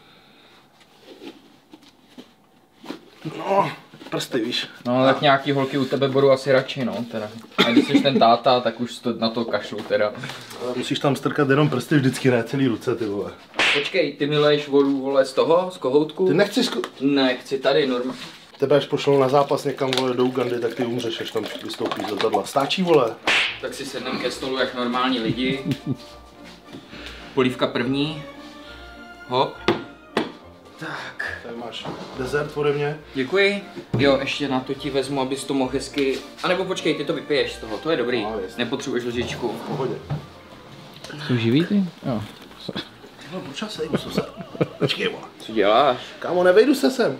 [SPEAKER 2] No, prsty, víš.
[SPEAKER 1] No tak nějaký holky u tebe budou asi radši, no teda. A když jsi ten táta, tak už to na to kašlu teda.
[SPEAKER 2] Ale musíš tam strkat jenom prsty vždycky, ne celý ruce, ty vole.
[SPEAKER 1] Počkej, ty miluješ vodu, vole, z toho, z kohoutku?
[SPEAKER 2] Ty nechceš,
[SPEAKER 1] Ne, chci tady normálně.
[SPEAKER 2] tebe až pošlou na zápas někam, vole, do Ugandy, tak ty umřeš, až tam vystoupíš z letadla. Stáčí, vole.
[SPEAKER 1] Tak si sednem ke stolu jak normální lidi. Polívka první. Hop. Tak.
[SPEAKER 2] Tady máš dezert ode mě.
[SPEAKER 1] Děkuji. Jo, ještě na to ti vezmu, abys to mohl hezky... A nebo počkej, ty to vypiješ z toho, to je dobrý.
[SPEAKER 2] No, jasně.
[SPEAKER 1] Nepotřebuješ lžičku.
[SPEAKER 2] V pohodě.
[SPEAKER 3] Jsou živý ty? Jo.
[SPEAKER 2] No, počas, sejdu se. Počkej, vole.
[SPEAKER 1] Co děláš?
[SPEAKER 2] Kámo, nevejdu se sem.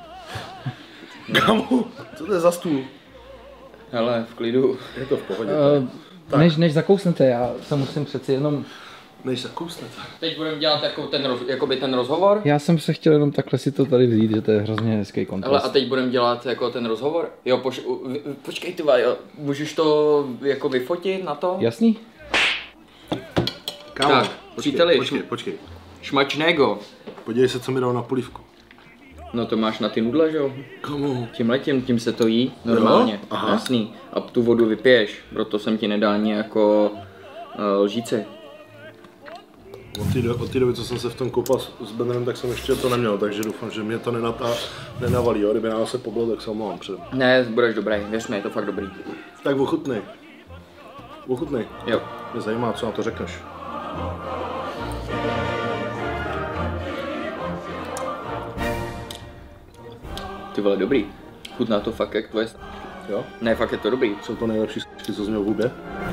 [SPEAKER 2] Kámo, co to je za stůl?
[SPEAKER 1] Hele, v klidu.
[SPEAKER 2] Je to v pohodě.
[SPEAKER 3] Než zakousnete, já se musím přeci jenom...
[SPEAKER 2] Než se kousnete.
[SPEAKER 1] Teď budeme dělat jako ten rozhovor.
[SPEAKER 3] Já jsem se chtěl jenom takhle si to tady vzít, že to je hrozně hezký
[SPEAKER 1] Hele,
[SPEAKER 3] kontrast.
[SPEAKER 1] a teď budeme dělat jako ten rozhovor? Jo, počkej ty vole, jo. Můžeš to jako vyfotit na to?
[SPEAKER 3] Jasný?
[SPEAKER 2] Kámo,
[SPEAKER 1] Tak. Příteli,
[SPEAKER 2] Počkej.
[SPEAKER 1] šmačného.
[SPEAKER 2] Podívej se, co mi dal na polívku.
[SPEAKER 1] No to máš na ty nudle, že jo?
[SPEAKER 2] Komu?
[SPEAKER 1] Tím se to jí normálně,
[SPEAKER 2] Jo? Aha.
[SPEAKER 1] jasný. A tu vodu vypiješ, proto jsem ti nedal ani jako lžíci.
[SPEAKER 2] Od té doby, co jsem se v tom koupal s Benrem, tak jsem ještě to neměl, takže doufám, že mě to nenavalí, jo? Kdyby nás se pobyl, tak se omlouvám předem.
[SPEAKER 1] Ne, budeš dobrý, věř mi, je to fakt dobrý.
[SPEAKER 2] Tak ochutnej.
[SPEAKER 1] Jo.
[SPEAKER 2] Mě zajímá, co na to řekneš.
[SPEAKER 1] Ty vole, dobrý. Chutná to fakt jak tvoje...
[SPEAKER 2] Jo?
[SPEAKER 1] Ne, fakt je to dobrý.
[SPEAKER 2] Jsou to nejlepší sračky, co jsi měl v hubě?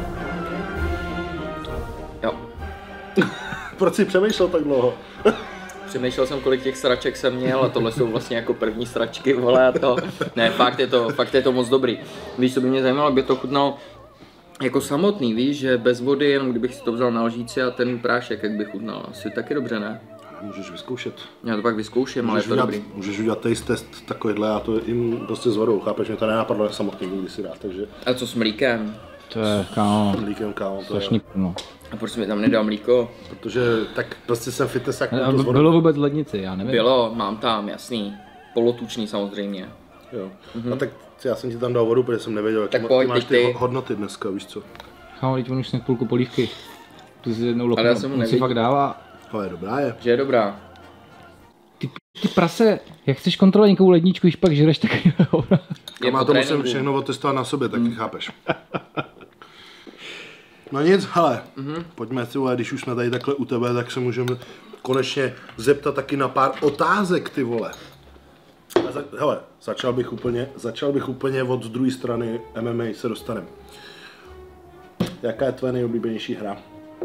[SPEAKER 1] Jo.
[SPEAKER 2] Proč jsi přemýšlel tak dlouho?
[SPEAKER 1] Přemýšlel jsem, kolik těch sraček jsem měl a tohle jsou vlastně jako první sračky, vole, a to. Ne, fakt je to moc dobrý. Víš, co by mě zajímalo, aby to chutnalo jako samotný, víš, že bez vody, jenom kdybych si to vzal na lžíci a ten prášek, jak by chutnal. Asi taky dobře, ne?
[SPEAKER 2] Můžeš vyzkoušet.
[SPEAKER 1] Já to pak vyzkouším, ale je to dobrý.
[SPEAKER 2] Můžeš udělat taste test takovýhle a to jim prostě s vodou, chápeš? Mě to nenapadlo samotný nikdy si dát, takže...
[SPEAKER 1] A co s mlíkem?
[SPEAKER 3] To je, kámo,
[SPEAKER 2] Mlíkem, kámo, to je...
[SPEAKER 3] strašný no.
[SPEAKER 1] A proč jsi mi tam nedal mlíko?
[SPEAKER 2] Protože tak prostě jsem fitness jak
[SPEAKER 3] A
[SPEAKER 2] to s vodou.
[SPEAKER 3] bylo vůbec v lednici, já nevím.
[SPEAKER 1] Bylo, mám tam, jasný. Polotučný samozřejmě.
[SPEAKER 2] Jo. A tak já jsem ti tam dal vodu, protože jsem nevěděl,
[SPEAKER 1] Tak
[SPEAKER 2] jaký
[SPEAKER 1] pojď,
[SPEAKER 2] máš
[SPEAKER 1] ty.
[SPEAKER 2] ty hodnoty dneska, víš co?
[SPEAKER 3] Kámo, teď on už sněd půlku polívky. Tu si jednou
[SPEAKER 1] Ale já
[SPEAKER 3] loknu,
[SPEAKER 1] jsem mu
[SPEAKER 3] on si
[SPEAKER 1] neviděl.
[SPEAKER 3] fakt dává.
[SPEAKER 2] Ale dobrá je.
[SPEAKER 1] Že je dobrá.
[SPEAKER 3] Ty prase, jak chceš kontrolovat nějakou ledničku, když pak žereš takový hovna.
[SPEAKER 1] Je
[SPEAKER 2] Já
[SPEAKER 1] po
[SPEAKER 2] to musím
[SPEAKER 1] tréninku.
[SPEAKER 2] všechno otestovat na sobě, tak chápeš. No nic, hele, pojďme si, když už jsme tady takhle u tebe, tak se můžeme konečně zeptat taky na pár otázek, ty vole. Hele, začal bych úplně od druhé strany MMA se dostaneme. Jaká je tvoje nejoblíbenější hra?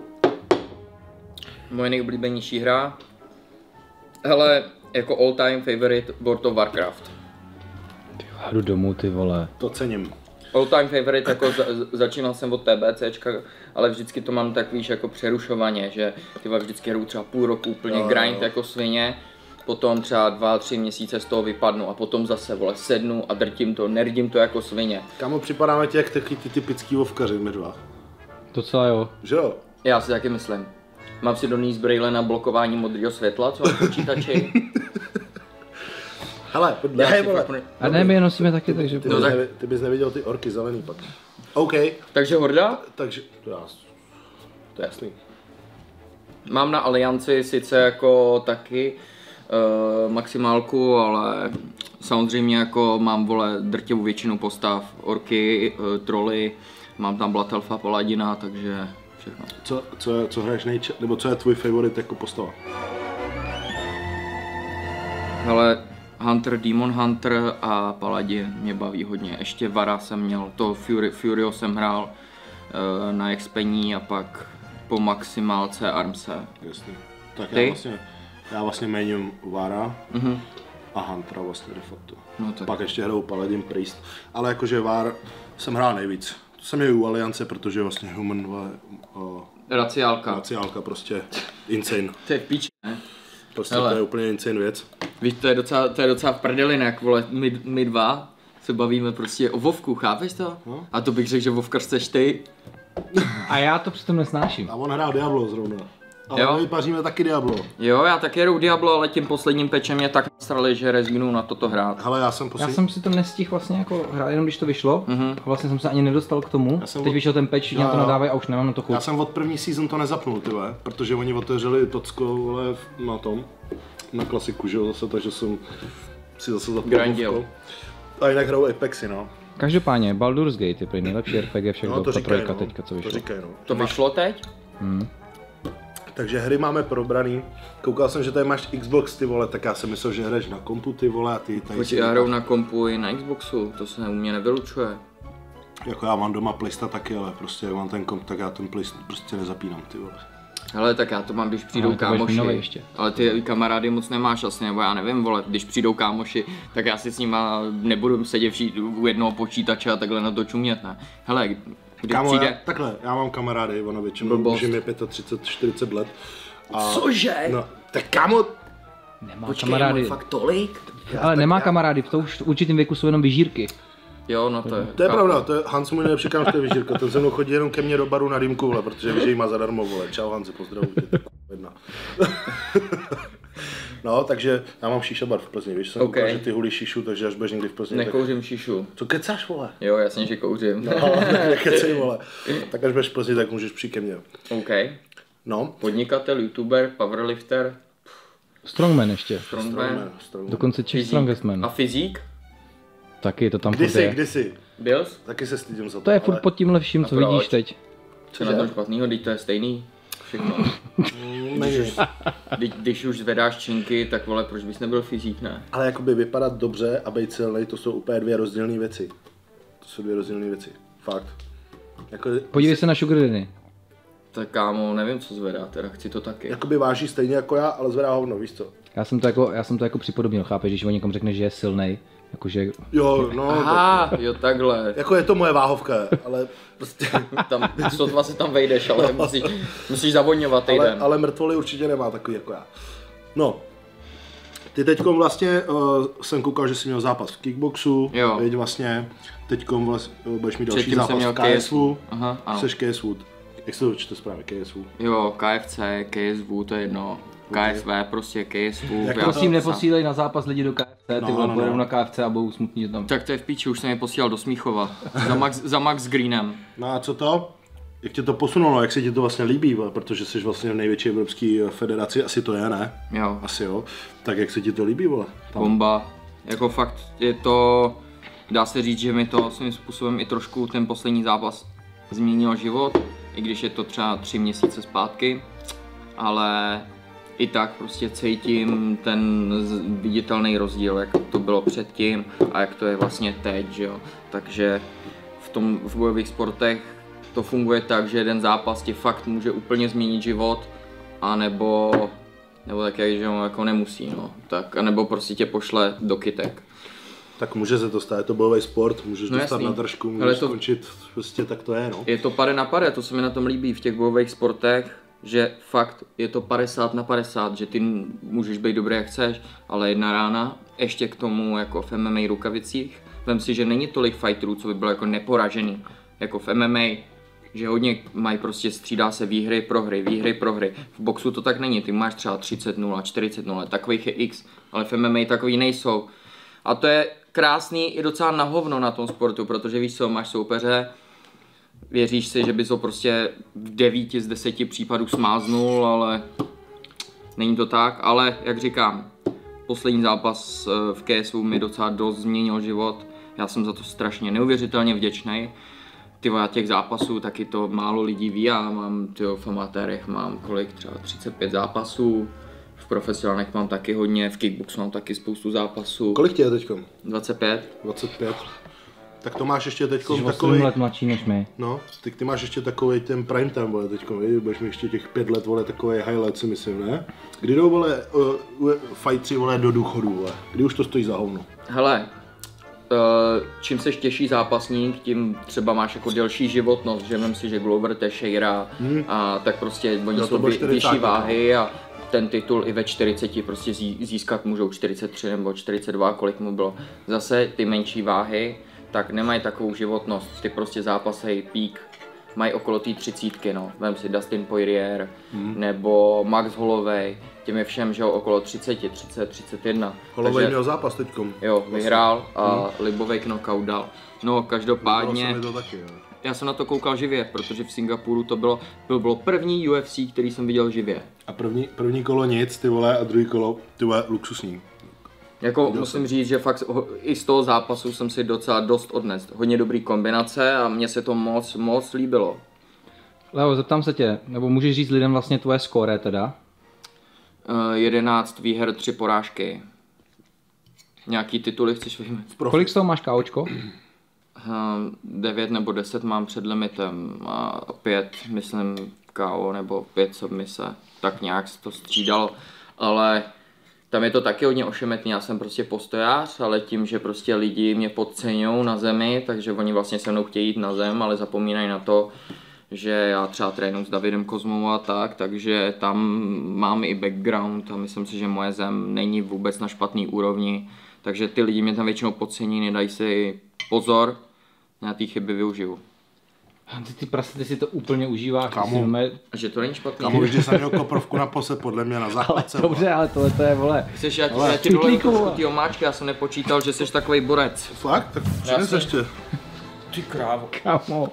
[SPEAKER 1] Moje nejoblíbenější hra? Hele, jako all time favorite World of Warcraft.
[SPEAKER 3] Jdu domů, ty vole.
[SPEAKER 2] To cením.
[SPEAKER 1] All time favorite, jako začínal jsem od TBCčka, ale vždycky to mám tak, víš, jako přerušovaně, že ty vždycky hraju třeba půl roku úplně grind jako svině, potom třeba 2-3 měsíce z toho vypadnu a potom zase, vole, sednu a drtím to, nerdím to jako svině.
[SPEAKER 2] Kámo, připadáme ti jak taky ty typický vovkaři, my dva.
[SPEAKER 3] Docela jo.
[SPEAKER 2] Že jo?
[SPEAKER 1] Já si taky myslím. Mám si donést brýle na blokování modrého světla, co mám v počítači?
[SPEAKER 2] Hele, pojď,
[SPEAKER 1] Já si
[SPEAKER 2] vole.
[SPEAKER 1] fakt
[SPEAKER 3] A ne, my je nosíme taky, takže...
[SPEAKER 2] Ty,
[SPEAKER 1] No
[SPEAKER 2] bys
[SPEAKER 1] tak-
[SPEAKER 2] ty bys neviděl ty orky zelený pak. OK,
[SPEAKER 1] Takže Horda?
[SPEAKER 2] takže to je jasný.
[SPEAKER 1] Mám na Alianci sice jako taky maximálku, ale samozřejmě jako mám, vole, drtivou většinu postav, orky, troly, mám tam Blatelfa, Paladina, takže všechno.
[SPEAKER 2] Co hraješ nebo co je tvůj favorit jako postava?
[SPEAKER 1] Ale Hunter, Demon Hunter a Paladin mě baví hodně. Ještě Vara jsem měl, to Furio jsem hrál na Expení a pak po maximálce Armse.
[SPEAKER 2] Jasný. Tak
[SPEAKER 1] Ty?
[SPEAKER 2] já vlastně méním Vara a Huntera vlastně de facto.
[SPEAKER 1] No tak.
[SPEAKER 2] Pak ještě hraju Paladin Priest, ale jakože Var jsem hrál nejvíc. To jsem měl u Aliance, protože vlastně Human
[SPEAKER 1] Raciálka.
[SPEAKER 2] prostě insane.
[SPEAKER 1] To je v píči, ne?
[SPEAKER 2] Prostě
[SPEAKER 1] Hele.
[SPEAKER 2] to je úplně insane věc.
[SPEAKER 1] Víš, to je docela v prdeli, jak vole, my dva se bavíme prostě o Vovku, chápeš to?
[SPEAKER 2] No.
[SPEAKER 1] A to bych řekl, že Vovkař seš ty.
[SPEAKER 3] A já to přitom nesnáším.
[SPEAKER 2] A on hrál Diablo zrovna. Ale
[SPEAKER 1] Jo.
[SPEAKER 2] my paříme taky Diablo.
[SPEAKER 1] Jo, já taky jedu Diablo, ale tím posledním pečem mě tak nasrali, že rezignu na toto hrát.
[SPEAKER 2] Hele, já jsem
[SPEAKER 3] Já
[SPEAKER 2] poslední...
[SPEAKER 3] jsem si to nestihl vlastně jako hrát, jenom když to vyšlo. A vlastně jsem se ani nedostal k tomu.
[SPEAKER 2] jsem
[SPEAKER 3] Teď
[SPEAKER 2] od-
[SPEAKER 3] vyšel ten patch, že na to
[SPEAKER 2] Jo.
[SPEAKER 3] nadávají a už nemám na to chuť.
[SPEAKER 2] Já jsem od první season to nezapnul, ty vole, protože oni otevřeli Tocko, vole, na tom, na klasiku, že jo, zase, takže jsem si zase zapnul.
[SPEAKER 1] Grindil.
[SPEAKER 2] Vovko. A jinak hrajou Apexy, no.
[SPEAKER 3] Každopádně Baldur's Gate je prý nejlepší RPG všech
[SPEAKER 2] No
[SPEAKER 3] dob,
[SPEAKER 2] to
[SPEAKER 3] ta
[SPEAKER 2] říkají,
[SPEAKER 3] trojka
[SPEAKER 2] no.
[SPEAKER 3] teďka, co
[SPEAKER 2] To
[SPEAKER 3] vyšlo.
[SPEAKER 2] říkají, no.
[SPEAKER 1] To vyšlo teď?
[SPEAKER 2] Takže hry máme probraný. Koukal jsem, že tady máš Xbox, ty vole, tak já jsem myslel, že hraješ na kompu, ty vole, a ty tady...
[SPEAKER 1] Počkej, já hraju na kompu i na Xboxu, to se u mě nevylučuje.
[SPEAKER 2] Jako já mám doma Playsta taky, ale prostě jak mám ten komp, tak já ten Play prostě nezapínám, ty vole.
[SPEAKER 1] Hele, tak já to mám, když přijdou
[SPEAKER 3] Ale to budeš mít nový
[SPEAKER 1] kámoši,
[SPEAKER 3] ještě.
[SPEAKER 1] ale ty kamarády moc nemáš asi, nebo já nevím, vole, když přijdou kámoši, tak já si s nima nebudu sedět u jednoho počítače a takhle na to čumět, ne. Hele, když
[SPEAKER 2] Kámo,
[SPEAKER 1] přijde...
[SPEAKER 2] já mám kamarády, ono většinou
[SPEAKER 1] Blbost.
[SPEAKER 2] už jim je 35, 40 let. A,
[SPEAKER 1] Cože?
[SPEAKER 2] No, tak kámo,
[SPEAKER 3] Nemá
[SPEAKER 1] Počkej,
[SPEAKER 3] kamarády.
[SPEAKER 1] fakt tolik?
[SPEAKER 3] Ale nemá kamarády, v tom už v určitém věku jsou jenom vyžírky.
[SPEAKER 1] Jo, no to je...
[SPEAKER 2] to je pravda, to je Hans můj nejlepší kámoš, to je Vyžírka, ten se mnou chodí jenom ke mně do baru na dýmku, vole, protože ví, že jí má zadarmo, vole. Čau Hanzi, pozdravuji tě. No, takže já mám šíša bar v Plzni, víš, jsem koukal, že ty hulíš šíšu, takže až budeš někdy v Plzni.
[SPEAKER 1] Nekouřím šíšu.
[SPEAKER 2] Co kecáš, vole?
[SPEAKER 1] Jo, jasně, že kouřím.
[SPEAKER 2] No, nekecej, vole. Tak až budeš v Plzni, tak můžeš přijít ke mně.
[SPEAKER 1] OK.
[SPEAKER 2] No.
[SPEAKER 1] Podnikatel, youtuber, powerlifter.
[SPEAKER 3] Strongman ještě.
[SPEAKER 1] Strongman.
[SPEAKER 3] Dokonce Czech Strongest Man.
[SPEAKER 1] A fyzik?
[SPEAKER 3] Taky to tam furt je.
[SPEAKER 2] Kdysi.
[SPEAKER 1] Bils?
[SPEAKER 2] Taky se stydím za to.
[SPEAKER 3] To je furt pod tímhle vším, co
[SPEAKER 1] proč?
[SPEAKER 3] vidíš teď.
[SPEAKER 1] Co na tom špatnýho, teď to je stejný. Všechno.
[SPEAKER 2] Není.
[SPEAKER 1] Když už zvedáš činky, tak vole, proč bys nebyl fyzik, ne?
[SPEAKER 2] Ale jakoby vypadat dobře a být silnej, to jsou úplně dvě rozdílné věci. To jsou dvě rozdílné věci. Fakt. Jako,
[SPEAKER 3] Podívej se na Sugar Daddy.
[SPEAKER 1] Tak kámo, nevím co zvedá, teda chci to taky.
[SPEAKER 2] jakoby váží stejně jako já, ale zvedá hovno, víš co?
[SPEAKER 3] Já jsem to jako připodobnil, chápeš, když o někom řekne, že je silnej, jakože
[SPEAKER 2] Jo, no.
[SPEAKER 1] Aha, jo takhle.
[SPEAKER 2] Jako je to moje váhovka, ale prostě...
[SPEAKER 1] Tam, sotva se tam vejdeš, ale musíš zavoňovat týden.
[SPEAKER 2] ale mrtvoly určitě nemá takový jako já. No. Ty teďkom vlastně, jsem koukal, že jsi měl zápas v kickboxu, veď vlastně, teďkom vlastně budeš mít další
[SPEAKER 1] Předtím
[SPEAKER 2] zápas v KSV,
[SPEAKER 1] Aha, ano.
[SPEAKER 2] seš KSV, jak se to čte správně, KSV?
[SPEAKER 1] Jo, KFC, KSV, to je jedno. KSV, prostě KSV.
[SPEAKER 3] prosím neposílej na zápas lidi do KFC, ty vole pojedou na KFC a budou smutní, že tam.
[SPEAKER 1] Tak to je v píči, už jsem je posílal do Smíchova, za Max Greenem.
[SPEAKER 2] No a co to? Jak tě to posunulo, jak se ti to vlastně líbí, protože jsi vlastně v největší evropské federaci, asi to je, ne?
[SPEAKER 1] Jo.
[SPEAKER 2] Asi jo. Tak jak se ti to líbí, vole? Tam.
[SPEAKER 1] Bomba. Jako fakt je to, dá se říct, že mi to svým způsobem i trošku ten poslední zápas změnil život, i když je to třeba 3 měsíce zpátky, ale i tak prostě cítím ten viditelný rozdíl, jak to bylo předtím a jak to je vlastně teď, že jo. Takže v bojových sportech to funguje tak, že jeden zápas ti fakt může úplně změnit život, anebo tak jak, že jako nemusí, no. Tak, anebo prostě tě pošle do kytek.
[SPEAKER 2] Tak může se to stát, je to bojový sport, můžeš dostat jasný. Na držku, můžeš skončit, prostě tak to je, no.
[SPEAKER 1] Je to pade na pade, to se mi na tom líbí v těch bojových sportech, že fakt je to 50/50, že ty můžeš být dobrý jak chceš, ale jedna rána, ještě k tomu jako v MMA rukavicích, vem si, že není tolik fighterů, co by bylo jako neporažený, jako v MMA, že hodně mají prostě střídá se výhry, prohry. V boxu to tak není, ty máš třeba 30-0, 40-0, takových je x, ale v MMA takový nejsou. A to je krásný i docela na hovno na tom sportu, protože víš co, máš soupeře, věříš si, že bys ho prostě v 9 z 10 případů smáznul, ale není to tak, ale jak říkám, poslední zápas v KSV mi docela dost změnil život, já jsem za to strašně neuvěřitelně vděčný. Tyvo, těch zápasů taky to málo lidí ví, já mám v amatérech mám kolik, třeba 35 zápasů, v profesionálech mám taky hodně, v kickboxu mám taky spoustu zápasů.
[SPEAKER 2] Kolik tě je teďkom?
[SPEAKER 1] 25.
[SPEAKER 2] 25. Tak to máš ještě teďkom
[SPEAKER 3] jsi
[SPEAKER 2] takový...
[SPEAKER 3] 8 let mladší než my.
[SPEAKER 2] No, ty máš ještě takový ten prime time, vole, teďkom, budeš mít ještě těch 5 let, vole, takový highlight, si myslím, ne? Kdy jdou, vole, fightři, vole, do důchodu, vole? Kdy už to stojí za hovno?
[SPEAKER 1] Hele, čím seš těžší zápasník, tím třeba máš jako delší životnost, že vem si, že Glover, Teixeira a tak prostě oni jsou vyšší váhy a ten titul i ve 40 prostě získat můžou 43 nebo 42, kolik mu bylo. Zase ty menší váhy, tak nemají takovou životnost, ty prostě zápasej pík, mají okolo té 30, no. Vem si Dustin Poirier nebo Max Holloway, těm je všem, že jo, okolo 30, 31.
[SPEAKER 2] Holloway měl zápas teďkom.
[SPEAKER 1] Jo, vyhrál a libovej knockout dal. No, každopádně,
[SPEAKER 2] to taky, jo.
[SPEAKER 1] Já jsem na to koukal živě, protože v Singapuru to bylo první UFC, který jsem viděl živě.
[SPEAKER 2] A první kolo nic, ty vole, a druhý kolo, ty vole, luxusní.
[SPEAKER 1] Jako musím říct, že fakt i z toho zápasu jsem si docela dost odnesl. Hodně dobrý kombinace a mně se to moc líbilo.
[SPEAKER 3] Leo, zeptám se tě, nebo můžeš říct lidem vlastně tvoje skóre teda?
[SPEAKER 1] 11 výher, 3 porážky. Nějaký tituly chceš vyjmenovat?
[SPEAKER 3] Kolik z toho máš KOčko?
[SPEAKER 1] 9 nebo 10 mám před limitem a 5 myslím KO nebo 5 submise. Tak nějak se to střídalo, ale tam je to taky hodně ošemetný, já jsem prostě postojář, ale tím, že prostě lidi mě podceňují na zemi, takže oni vlastně se mnou chtějí jít na zem, ale zapomínají na to, že já třeba trénuji s Davidem Kozmou a tak, takže tam mám i background a myslím si, že moje zem není vůbec na špatný úrovni, takže ty lidi mě tam většinou podcení, nedají si pozor, na ty chyby využiju.
[SPEAKER 3] Ty prasy, ty si to úplně užíváš.
[SPEAKER 2] Kámo.
[SPEAKER 1] Že to není špatný.
[SPEAKER 2] Kámo, když jsem měl koprovku na pose, podle mě na základce.
[SPEAKER 3] Dobře, ale tohle to je, vole.
[SPEAKER 1] Chceš, já ti dovolím trošku ty omáčky, já jsem nepočítal, že jsi takovej borec.
[SPEAKER 2] Fakt? Tak přines ještě.
[SPEAKER 1] Ty krávo.
[SPEAKER 3] Kámo.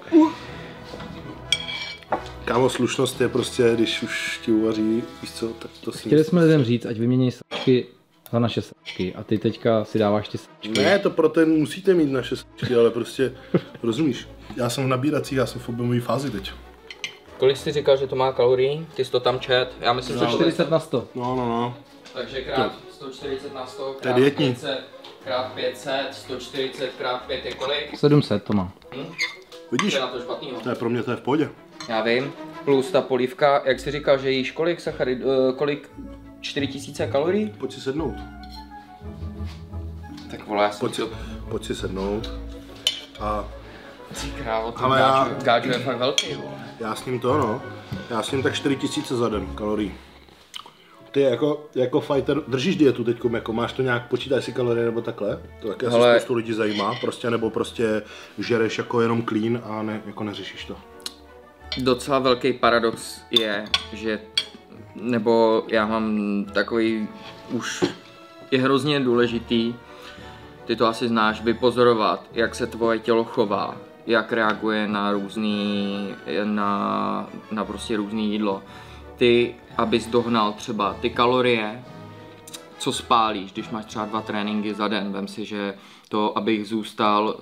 [SPEAKER 2] Kámo, slušnost je prostě, když už ti uvaří, víš co, tak to si...
[SPEAKER 3] Chtěli jsme lidem říct, ať vymění sračky za naše sračky a ty teďka si dáváš ty sračky.
[SPEAKER 2] Ne, to pro ten musíte mít naše sračky, ale prostě, rozumíš? Já jsem v nabíracích, já jsem v objemové fázi teď.
[SPEAKER 1] Kolik jsi říkal, že to má kalorií? Ty jsi to tam čet? Já myslím,
[SPEAKER 3] 140 na 100.
[SPEAKER 2] No.
[SPEAKER 1] Takže krát 140 na 100,
[SPEAKER 2] To je
[SPEAKER 1] krát
[SPEAKER 2] dietní.
[SPEAKER 1] 500, krát 500, 140 krát 5 je kolik?
[SPEAKER 3] 700 to má.
[SPEAKER 2] Vidíš?
[SPEAKER 1] To je na to špatnýho.
[SPEAKER 2] To je pro mě, to je v pohodě.
[SPEAKER 1] Já vím. Plus ta polívka, jak jsi říkal, že jíš kolik sacharid, kolik? 4000 kalorií?
[SPEAKER 2] Pojď si sednout.
[SPEAKER 1] Tak vole, já jsem
[SPEAKER 2] Pojď si sednout. A
[SPEAKER 1] Ty krávo, ten
[SPEAKER 2] Ale já-
[SPEAKER 1] gáčo je fakt velký, vole.
[SPEAKER 2] já s ním to, no. Já s ním tak 4000 za den kalorií. Ty jako fighter, držíš dietu teďkom, jako máš to nějak, počítáš si kalorie nebo takhle? To také asi
[SPEAKER 1] Hele.
[SPEAKER 2] spoustu lidí zajímá, prostě, nebo prostě žereš jako jenom clean a ne, jako neřešíš to.
[SPEAKER 1] Docela velký paradox je, že, nebo já mám takový, už je hrozně důležitý, ty to asi znáš, vypozorovat, jak se tvoje tělo chová, jak reaguje na různý, na prostě různý jídlo. Ty, abys dohnal třeba ty kalorie, co spálíš, když máš třeba 2 tréninky za den, vem si, že to, abych zůstal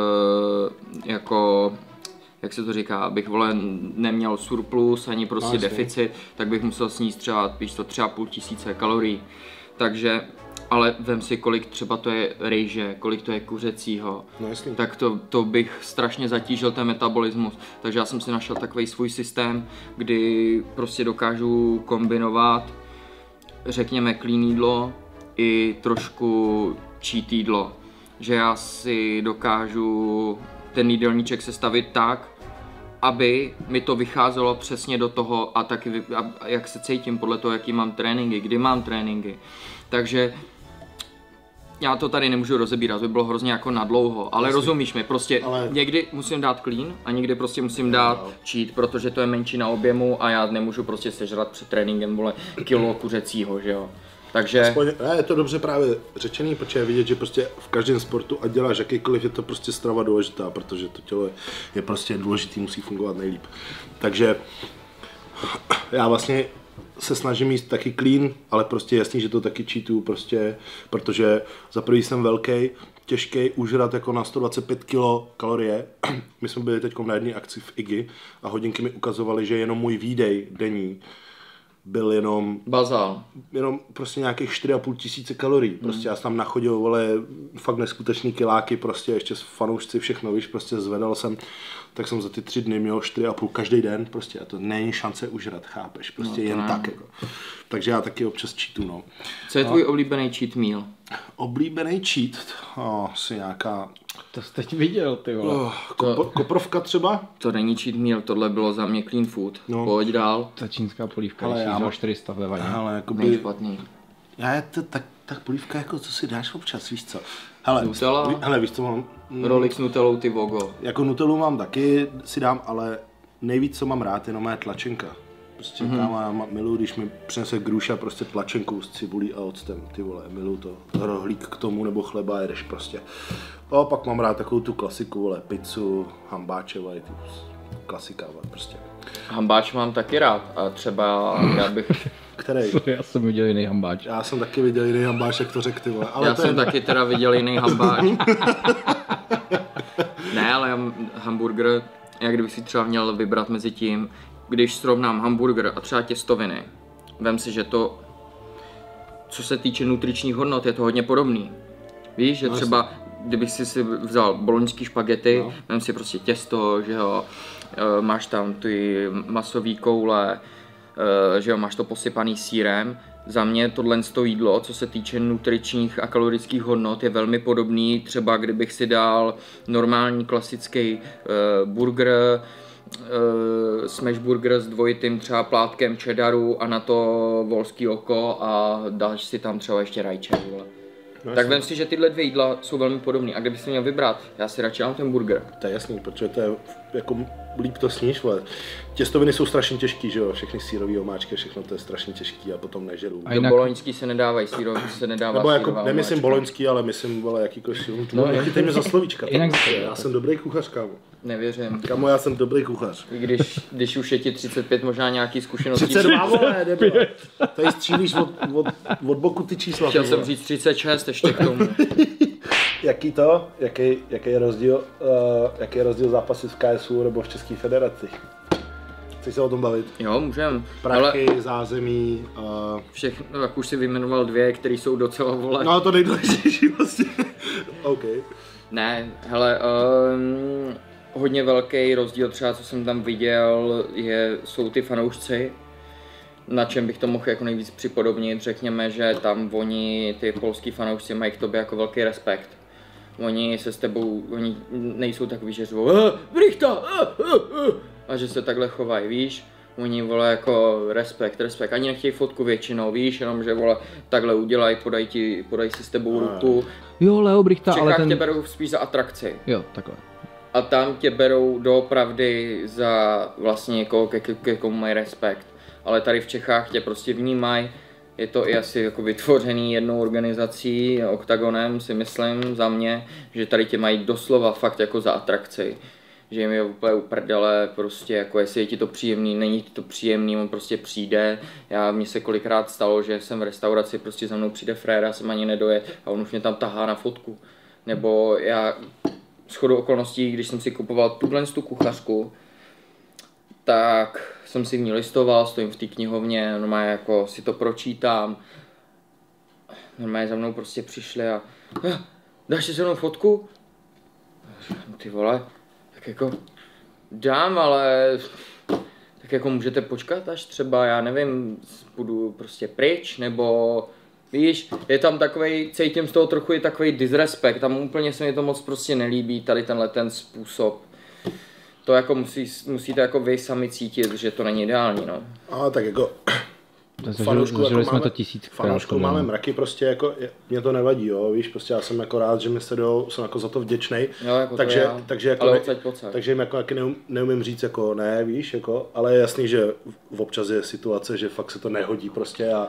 [SPEAKER 1] jako, jak se to říká, abych neměl surplus ani prostě deficit, tak bych musel sníst třeba, víš to, 3500 kalorií. Takže, ale vem si, kolik třeba to je rejže, kolik to je kuřecího,
[SPEAKER 2] No jasný.
[SPEAKER 1] tak to bych strašně zatížil ten metabolismus. Takže já jsem si našel takový svůj systém, kdy prostě dokážu kombinovat, řekněme, clean jídlo i trošku cheat jídlo. Že já si dokážu ten jídelníček sestavit tak, aby mi to vycházelo přesně do toho a taky jak se cítím podle toho, jaký mám tréninky, kdy mám tréninky. Takže já to tady nemůžu rozebírat, to by bylo hrozně jako nadlouho, ale rozumíš mi, prostě někdy musím dát clean a někdy prostě musím dát cheat, protože to je menší na objemu a já nemůžu prostě sežrat před tréninkem, vole, kilo kuřecího, že jo. Takže
[SPEAKER 2] Je to dobře právě řečený, protože je vidět, že prostě v každém sportu, ať děláš jakýkoliv, je to prostě strava důležitá, protože to tělo je prostě důležitý, musí fungovat nejlíp. Takže já vlastně se snažím jíst taky clean, ale prostě jasný, že to taky cheatuju, prostě, protože za prvý jsem velký, těžký, užrat jako na 125 kg kalorie. My jsme byli teď na jedné akci v IGI a hodinky mi ukazovaly, že jenom můj výdej denní byl jenom prostě nějakých 4,5 tisíce kalorií. Prostě já jsem tam nachodil, vole, fakt neskutečný kiláky, prostě ještě s fanoušci, všechno, víš, prostě zvedal jsem, tak jsem za ty 3 dny měl 4,5 každý den, prostě a to není šance užrat, chápeš, prostě jen tak, jako. Takže já taky občas cheatu, no.
[SPEAKER 1] Co je tvůj oblíbený cheat meal?
[SPEAKER 2] Oblíbený cheat? Asi nějaká...
[SPEAKER 3] To jsi teď viděl, ty vole.
[SPEAKER 2] Koprovka třeba?
[SPEAKER 1] To není cheat meal, tohle bylo za mě clean food.
[SPEAKER 2] No.
[SPEAKER 1] Pojď dál.
[SPEAKER 3] Ta čínská polívka,
[SPEAKER 2] Ale
[SPEAKER 3] když
[SPEAKER 2] já
[SPEAKER 3] jí
[SPEAKER 2] mám-
[SPEAKER 3] 400 ve vaně.
[SPEAKER 2] Ale
[SPEAKER 1] Není
[SPEAKER 2] jakoby...
[SPEAKER 1] špatný.
[SPEAKER 2] Já je to tak polívka, jako co si dáš občas, víš co? Hele,
[SPEAKER 1] Nutella?
[SPEAKER 2] hele, víš co mám?
[SPEAKER 1] Rolik s nutellou, ty vogo.
[SPEAKER 2] Jako Nutellu mám taky, si dám, ale nejvíc, co mám rád, je moje tlačenka. Prostě já miluji, když mi přinese grůša prostě tlačenkou s cibulí a octem, ty vole, miluji to. Rohlík k tomu nebo chleba jedeš prostě. A pak mám rád takovou tu klasiku, vole, pizzu, hambáče, vole, ty klasika, vole, prostě.
[SPEAKER 1] Hambáč mám taky rád a třeba já bych...
[SPEAKER 2] Který?
[SPEAKER 3] Já jsem viděl jiný hambáč.
[SPEAKER 2] Já jsem taky viděl jiný hambáč, jak to řekl, ty vole. Ale
[SPEAKER 1] Já
[SPEAKER 2] to
[SPEAKER 1] jsem
[SPEAKER 2] je...
[SPEAKER 1] taky teda viděl jiný hambáč. Ne, ale hamburger, jak kdybych si třeba měl vybrat mezi tím, když srovnám hamburger a třeba těstoviny, vem si, že to, co se týče nutričních hodnot, je to hodně podobný. Víš, že třeba, kdybych si vzal boloňský špagety, vem si prostě těsto, že jo, máš tam ty masové koule, že jo, máš to posypaný sýrem. Za mě tohle jídlo, co se týče nutričních a kalorických hodnot, je velmi podobný, třeba kdybych si dal normální klasický burger, smash burger s dvojitým třeba plátkem cheddaru a na to volský oko a dáš si tam třeba ještě rajče. Tak vem si, že tyhle 2 jídla jsou velmi podobné a kdybych si měl vybrat, já si radši dám ten burger.
[SPEAKER 2] To je jasný, protože to je jako líp to sníš, vole. Těstoviny jsou strašně těžký, že jo, všechny sýrový omáčky, všechno to je strašně těžký a potom nežeru.
[SPEAKER 1] A jinak... Do boloňský se nedávají sírový, se nedává
[SPEAKER 2] nebo jako,
[SPEAKER 1] sírová
[SPEAKER 2] nemyslím
[SPEAKER 1] omáčka.
[SPEAKER 2] boloňský, ale myslím, vole, jakýkoliv sírový. No, nechytej mě za slovíčka. Já jsem dobrý kuchař, kámo.
[SPEAKER 1] Nevěřím.
[SPEAKER 2] Kámo, já jsem dobrý kuchař.
[SPEAKER 1] I když už je ti 35, možná nějaký zkušenosti.
[SPEAKER 2] 32, vole, nebo. Tady střílíš od boku ty čísla.
[SPEAKER 1] Chtěl jsem říct 36 ještě k tomu.
[SPEAKER 2] Jaký je rozdíl zápasit v KSU nebo v České federaci? Chceš se o tom bavit?
[SPEAKER 1] Jo, můžem.
[SPEAKER 2] Prachy, zázemí.
[SPEAKER 1] Všechno, jak už si vyjmenoval 2, které jsou docela, vole.
[SPEAKER 2] No to nejdůležitější vlastně. OK.
[SPEAKER 1] Ne, hele, hodně velký rozdíl třeba, co jsem tam viděl, jsou ty fanoušci. Na čem bych to mohl jako nejvíc připodobnit, řekněme, že tam oni, ty polský fanoušci, mají k tobě jako velký respekt. Oni se s tebou, oni nejsou takový, že řvou Brichta! A že se takhle chovají, víš? Oni, vole, jako respekt, ani nechtějí fotku většinou, víš, jenom že, vole, takhle udělají, podají si s tebou ruku.
[SPEAKER 3] Jo, Leo Brichta,
[SPEAKER 1] v Čechách
[SPEAKER 3] ale ten...
[SPEAKER 1] tě berou spíš za atrakci.
[SPEAKER 3] Jo, takhle.
[SPEAKER 1] A tam tě berou doopravdy za vlastně někoho, ke komu mají respekt. Ale tady v Čechách tě prostě vnímají. Je to i asi jako vytvořený jednou organizací, Oktagonem, si myslím, za mě, že tady tě mají doslova fakt jako za atrakci. Že jim je úplně uprdele, prostě jako jestli je ti to příjemný, není ti to příjemný, on prostě přijde. Mně se kolikrát stalo, že jsem v restauraci, prostě za mnou přijde frér, já jsem ani nedojet a on už mě tam tahá na fotku. Nebo já shodou okolností, když jsem si kupoval tu kuchařku, tak jsem si v ní listoval, stojím v té knihovně, normálně jako si to pročítám. Normálně za mnou prostě přišli a dáš si se mnou fotku? Ty vole, tak jako dám, ale tak jako můžete počkat, až třeba, já nevím, budu prostě pryč, nebo víš, je tam takovej, cítím z toho trochu i takovej disrespekt, tam úplně se mi to moc prostě nelíbí, tady tenhle ten způsob. To jako musíte jako vy sami cítit, že to není ideální, no.
[SPEAKER 2] A tak jako fanoušků máme mraky, prostě jako mě to nevadí, jo, víš, prostě já jsem jako rád, že mi se jdou, jsem jako za to vděčnej,
[SPEAKER 1] jo, jako
[SPEAKER 2] takže jako
[SPEAKER 1] ale
[SPEAKER 2] takže jim jako neumím říct jako ne, víš, jako, ale je jasný, že občas je situace, že fakt se to nehodí prostě a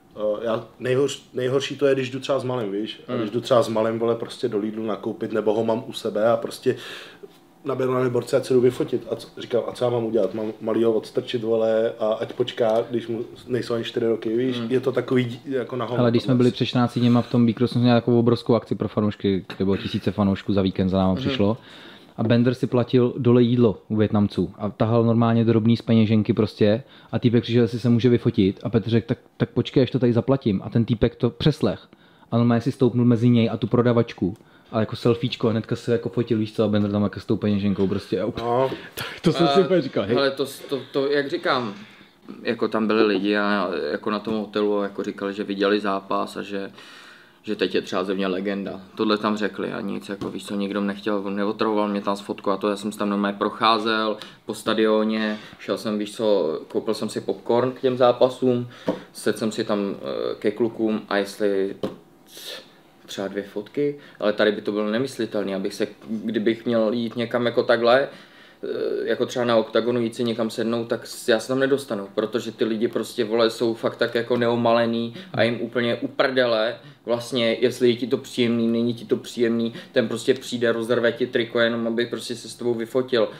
[SPEAKER 2] nejhorší to je, když jdu třeba s malým, víš, a když jdu třeba s malým, vole, prostě do Lidlu nakoupit, nebo ho mám u sebe a prostě naběhnu na mě borce, ať se jdu vyfotit. A říkám, a co já mám udělat? Mám malýho odstrčit, vole, a ať počká, když mu nejsou ani 4 roky, víš? Je to takový jako na homo.
[SPEAKER 3] Ale když jsme byli před 14 dněma v tom Bíkru, jsme měli takovou obrovskou akci pro fanoušky, kde bylo 1000 fanoušků za víkend za náma přišlo. A Bender si platil dole jídlo u Vietnamců a tahal normálně drobný z peněženky prostě a týpek přišel, jestli se může vyfotit a Petr řekl, tak počkej, až to tady zaplatím. A ten týpek to přeslech a normálně si stoupnul mezi něj a tu prodavačku. A jako selfiečko, hnedka se jako fotil, víš co, a Bender tam jako s tou peněženkou prostě. No. To jsem si úplně říkal, hej.
[SPEAKER 1] Ale to, jak říkám, jako tam byli lidi a jako na tom hotelu jako říkali, že viděli zápas a že teď je třeba ze mě legenda. Tohle tam řekli a nic, jako víš co, nikdo nechtěl, neotrhoval mě tam z fotku a to já jsem tam normálně procházel po stadioně, šel jsem, víš co, koupil jsem si popcorn k těm zápasům, sedl jsem si tam ke klukům a jestli třeba 2 fotky, ale tady by to bylo nemyslitelné, kdybych měl jít někam jako takhle, jako třeba na Oktagonu jít si někam sednout, tak já se tam nedostanu, protože ty lidi prostě, vole, jsou fakt tak jako neomalený a jim úplně uprdele, vlastně, jestli je ti to příjemný, není ti to příjemný, ten prostě přijde, rozrve ti triko jenom, aby prostě se s tebou vyfotil.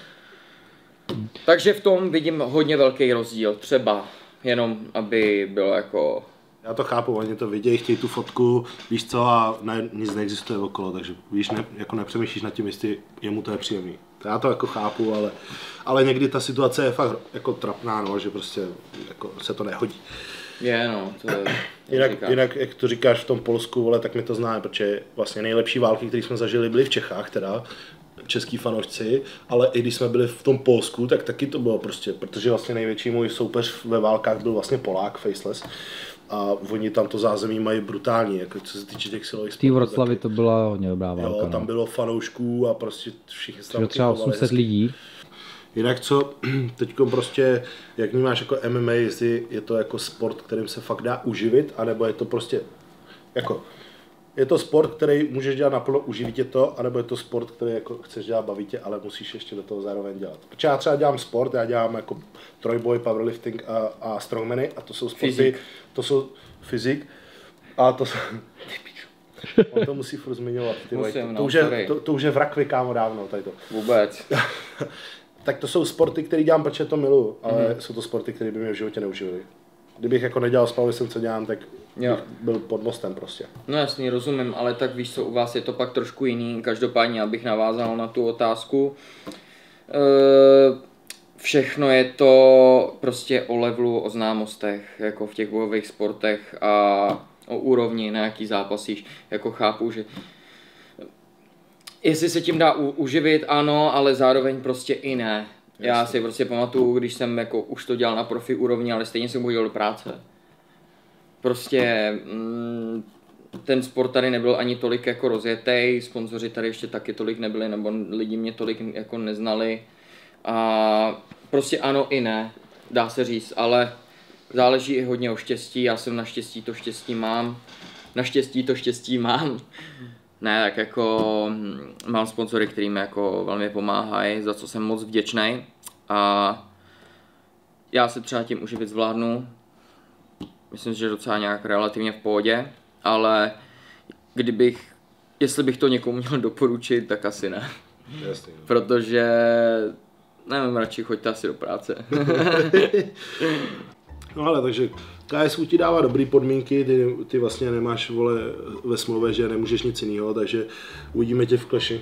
[SPEAKER 1] Takže v tom vidím hodně velký rozdíl, třeba jenom, aby bylo jako...
[SPEAKER 2] Já to chápu, oni to vidějí, chtějí tu fotku, víš co, a nic neexistuje okolo, takže víš, jako nepřemýšlíš nad tím, jestli jemu to je příjemný. Já to jako chápu, ale někdy ta situace je fakt jako trapná, no, že prostě jako se to nehodí.
[SPEAKER 1] No, to je...
[SPEAKER 2] Jinak, jak to říkáš v tom Polsku, vole, tak my to známe, protože vlastně nejlepší války, které jsme zažili, byly v Čechách teda, český fanoušci, ale i když jsme byli v tom Polsku, tak taky to bylo prostě, protože vlastně největší můj soupeř ve válkách byl vlastně Polák, Faceless. A oni tam to zázemí mají brutální, jako co se týče těch silových sportů.
[SPEAKER 3] V Vroclavi to byla hodně dobrá válka.
[SPEAKER 2] Jo, tam bylo fanoušků a prostě všichni se tam
[SPEAKER 3] třeba 800 lidí.
[SPEAKER 2] Jinak co, teďko prostě, jak vnímáš jako MMA, jestli je to jako sport, kterým se fakt dá uživit, anebo je to prostě, jako, je to sport, který můžeš dělat naplno, uživí tě to, anebo je to sport, který jako chceš dělat, baví tě, ale musíš ještě do toho zároveň dělat. Protože já třeba dělám sport, já dělám jako trojboj, powerlifting a strongmany a to jsou sporty,
[SPEAKER 1] Fyzik.
[SPEAKER 2] to jsou fyzik a to jsou... On to musí furt zmiňovat, ty
[SPEAKER 1] Musím,
[SPEAKER 2] to, to už je v rakvi, kámo, dávno, tady to.
[SPEAKER 1] Vůbec.
[SPEAKER 2] Tak to jsou sporty, které dělám, protože to miluju, ale jsou to sporty, které by mě v životě neuživily. Kdybych jako nedělal spavy, co dělám, tak bych byl pod mostem prostě.
[SPEAKER 1] No jasně, rozumím, ale tak víš co, u vás je to pak trošku jiný. Každopádně, abych navázal na tu otázku. Všechno je to prostě o levelu, o známostech, jako v těch bojových sportech a o úrovni, na jaký zápasíš. Jako chápu, že jestli se tím dá uživit, ano, ale zároveň prostě i ne. Já si prostě pamatuju, když jsem jako už to dělal na profi úrovni, ale stejně jsem chodil do práce. Prostě ten sport tady nebyl ani tolik jako rozjetej, sponzoři tady ještě taky tolik nebyli, nebo lidi mě tolik jako neznali. A prostě ano i ne, dá se říct, ale záleží i hodně o štěstí, já jsem naštěstí to štěstí mám. Ne, tak jako mám sponzory, který mi jako velmi pomáhají, za co jsem moc vděčný. A já se třeba tím uživit zvládnu. Myslím si, že docela nějak relativně v pohodě, ale jestli bych to někomu měl doporučit, tak asi ne.
[SPEAKER 2] Jasně.
[SPEAKER 1] Protože, nevím, radši choďte asi do práce.
[SPEAKER 2] No ale takže KSU ti dává dobrý podmínky, ty vlastně nemáš, vole, ve smlouvě, že nemůžeš nic jiného, takže uvidíme tě v Clashi.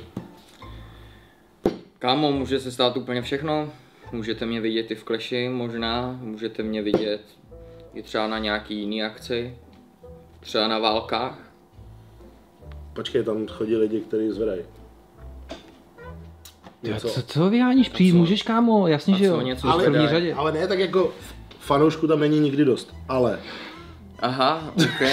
[SPEAKER 1] Kámo, může se stát úplně všechno. Můžete mě vidět i v Clashi možná, můžete mě vidět i třeba na nějaký jiný akci, třeba na válkách.
[SPEAKER 2] Počkej, tam chodí lidi, kteří zvedají.
[SPEAKER 3] Co vyháníš? Přijít můžeš, kámo, jasně, že jo.
[SPEAKER 1] Něco
[SPEAKER 2] Ale,
[SPEAKER 3] v první řadě.
[SPEAKER 2] ale ne, tak jako fanoušku tam není nikdy dost, ale...
[SPEAKER 1] Aha, ok.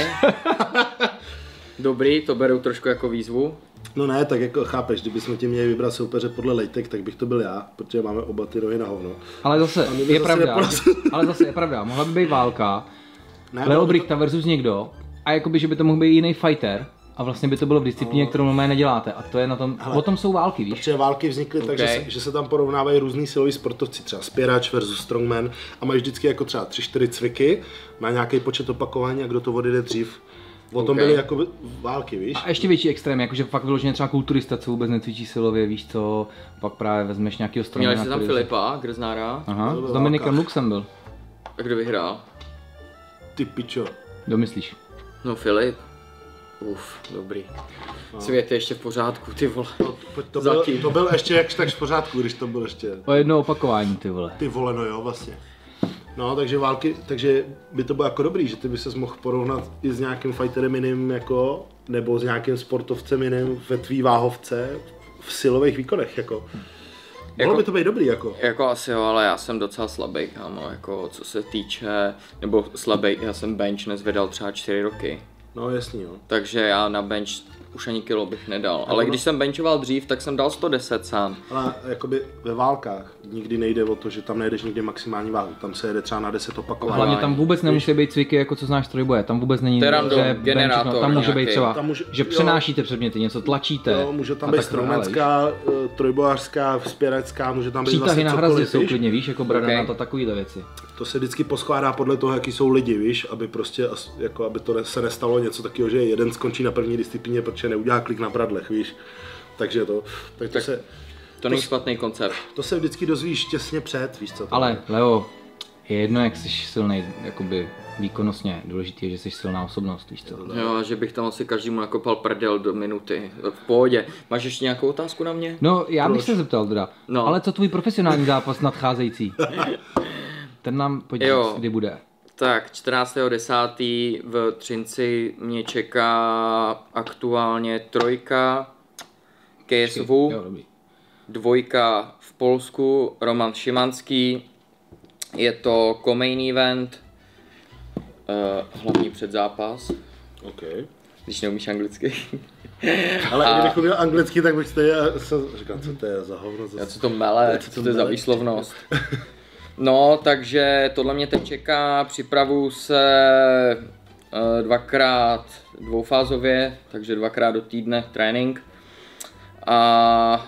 [SPEAKER 1] Dobrý, to beru trošku jako výzvu.
[SPEAKER 2] No ne, tak jako chápeš, kdybychom ti měli vybrat soupeře podle lejtek, tak bych to byl já, protože máme oba ty rohy na hovno.
[SPEAKER 3] Ale zase je pravda, mohla by být válka, Leo Brichta versus někdo, a jakoby, že by to mohl být jiný fighter, a vlastně by to bylo v disciplíně, kterou normálně neděláte, a to je na tom, o tom jsou války, víš?
[SPEAKER 2] Protože války vznikly tak, že se tam porovnávají různý siloví sportovci, třeba spěrač versus strongman, a mají vždycky jako třeba 3-4 cviky, má nějaký počet opakování a kdo to odjede dřív. O tom byly jako války, víš?
[SPEAKER 3] A ještě větší extrém, jakože fakt vyloženě třeba kulturista, co vůbec necvičí silově, víš co, pak právě vezmeš nějakýho strongmana.
[SPEAKER 1] Měli jsi tam Filipa Grznára.
[SPEAKER 3] Aha, s Dominikem Luxem byl.
[SPEAKER 1] A kdo vyhrál?
[SPEAKER 2] Ty pičo.
[SPEAKER 3] Domyslíš?
[SPEAKER 1] No Filip. Dobrý. Svět je ještě v pořádku, ty vole.
[SPEAKER 2] To byl ještě jakž tak v pořádku, když to byl ještě...
[SPEAKER 3] O jedno opakování, ty vole.
[SPEAKER 2] Ty vole, no jo, vlastně. No, takže války, takže by to bylo jako dobrý, že ty by ses mohl porovnat i s nějakým fighterem jiným, jako, nebo s nějakým sportovcem jiným ve tvý váhovce v silových výkonech, jako. Mohlo by to být dobrý, jako.
[SPEAKER 1] Jako asi jo, ale já jsem docela slabý, kámo, jako co se týče, nebo slabý, já jsem bench nezvedal třeba 4 roky.
[SPEAKER 2] No jasný, jo.
[SPEAKER 1] Takže já na bench už ani kilo bych nedal, ale když jsem benchoval dřív, tak jsem dal 110 sám.
[SPEAKER 2] Ale jakoby ve válkách nikdy nejde o to, že tam nejdeš nikdy maximální váhu, tam se jede třeba na 10 opakování.
[SPEAKER 3] Hlavně tam vůbec nemusí být cviky, jako co znáš trojboje, tam vůbec není,
[SPEAKER 1] že generátor,
[SPEAKER 3] tam může
[SPEAKER 1] nějaký.
[SPEAKER 3] být třeba,
[SPEAKER 2] Tam může,
[SPEAKER 3] že přenášíte předměty, něco tlačíte.
[SPEAKER 2] Jo, může tam být strongmanská, trojbojářská, vzpěrecká, může tam být
[SPEAKER 3] přítahy
[SPEAKER 2] vlastně
[SPEAKER 3] na
[SPEAKER 2] cokoliv,
[SPEAKER 3] hrazdě jsou
[SPEAKER 2] víš?
[SPEAKER 3] klidně, víš, jako bradanat a takovýhle věci.
[SPEAKER 2] To se vždycky poskládá podle toho, jaký jsou lidi, víš, aby prostě, jako aby to se nestalo něco takového, že jeden skončí na první disciplíně, protože neudělá klik na bradlech, víš. Takže to,
[SPEAKER 1] to není špatný koncept.
[SPEAKER 2] To se vždycky dozvíš těsně před, víš co to.
[SPEAKER 3] Ale Leo, je jedno, jak jsi silnej, jakoby výkonnostně, důležitý je, že jsi silná osobnost, víš co.
[SPEAKER 1] Jo, že bych tam asi každému nakopal prdel do minuty, v pohodě. Máš ještě nějakou otázku na mě?
[SPEAKER 3] No, já bych se zeptal teda,
[SPEAKER 1] No.
[SPEAKER 3] ale co tvůj profesionální zápas nadcházející? Ten nám pojď říct, kdy bude.
[SPEAKER 1] Tak 14.10. v Třinci mě čeká aktuálně 3 KSV,
[SPEAKER 3] Jo, dobrý.
[SPEAKER 1] 2 v Polsku, Roman Šimanský. Je to co-main event, hlavní předzápas,
[SPEAKER 2] Okay.
[SPEAKER 1] když neumíš anglicky.
[SPEAKER 2] Ale kdybych uměl anglicky, tak bych říkal, co to je za hovno.
[SPEAKER 1] Co to mele, co to je za výslovnost. No, takže tohle mě teď čeká, připravuju se 2x dvoufázově, takže 2x do týdne trénink. A...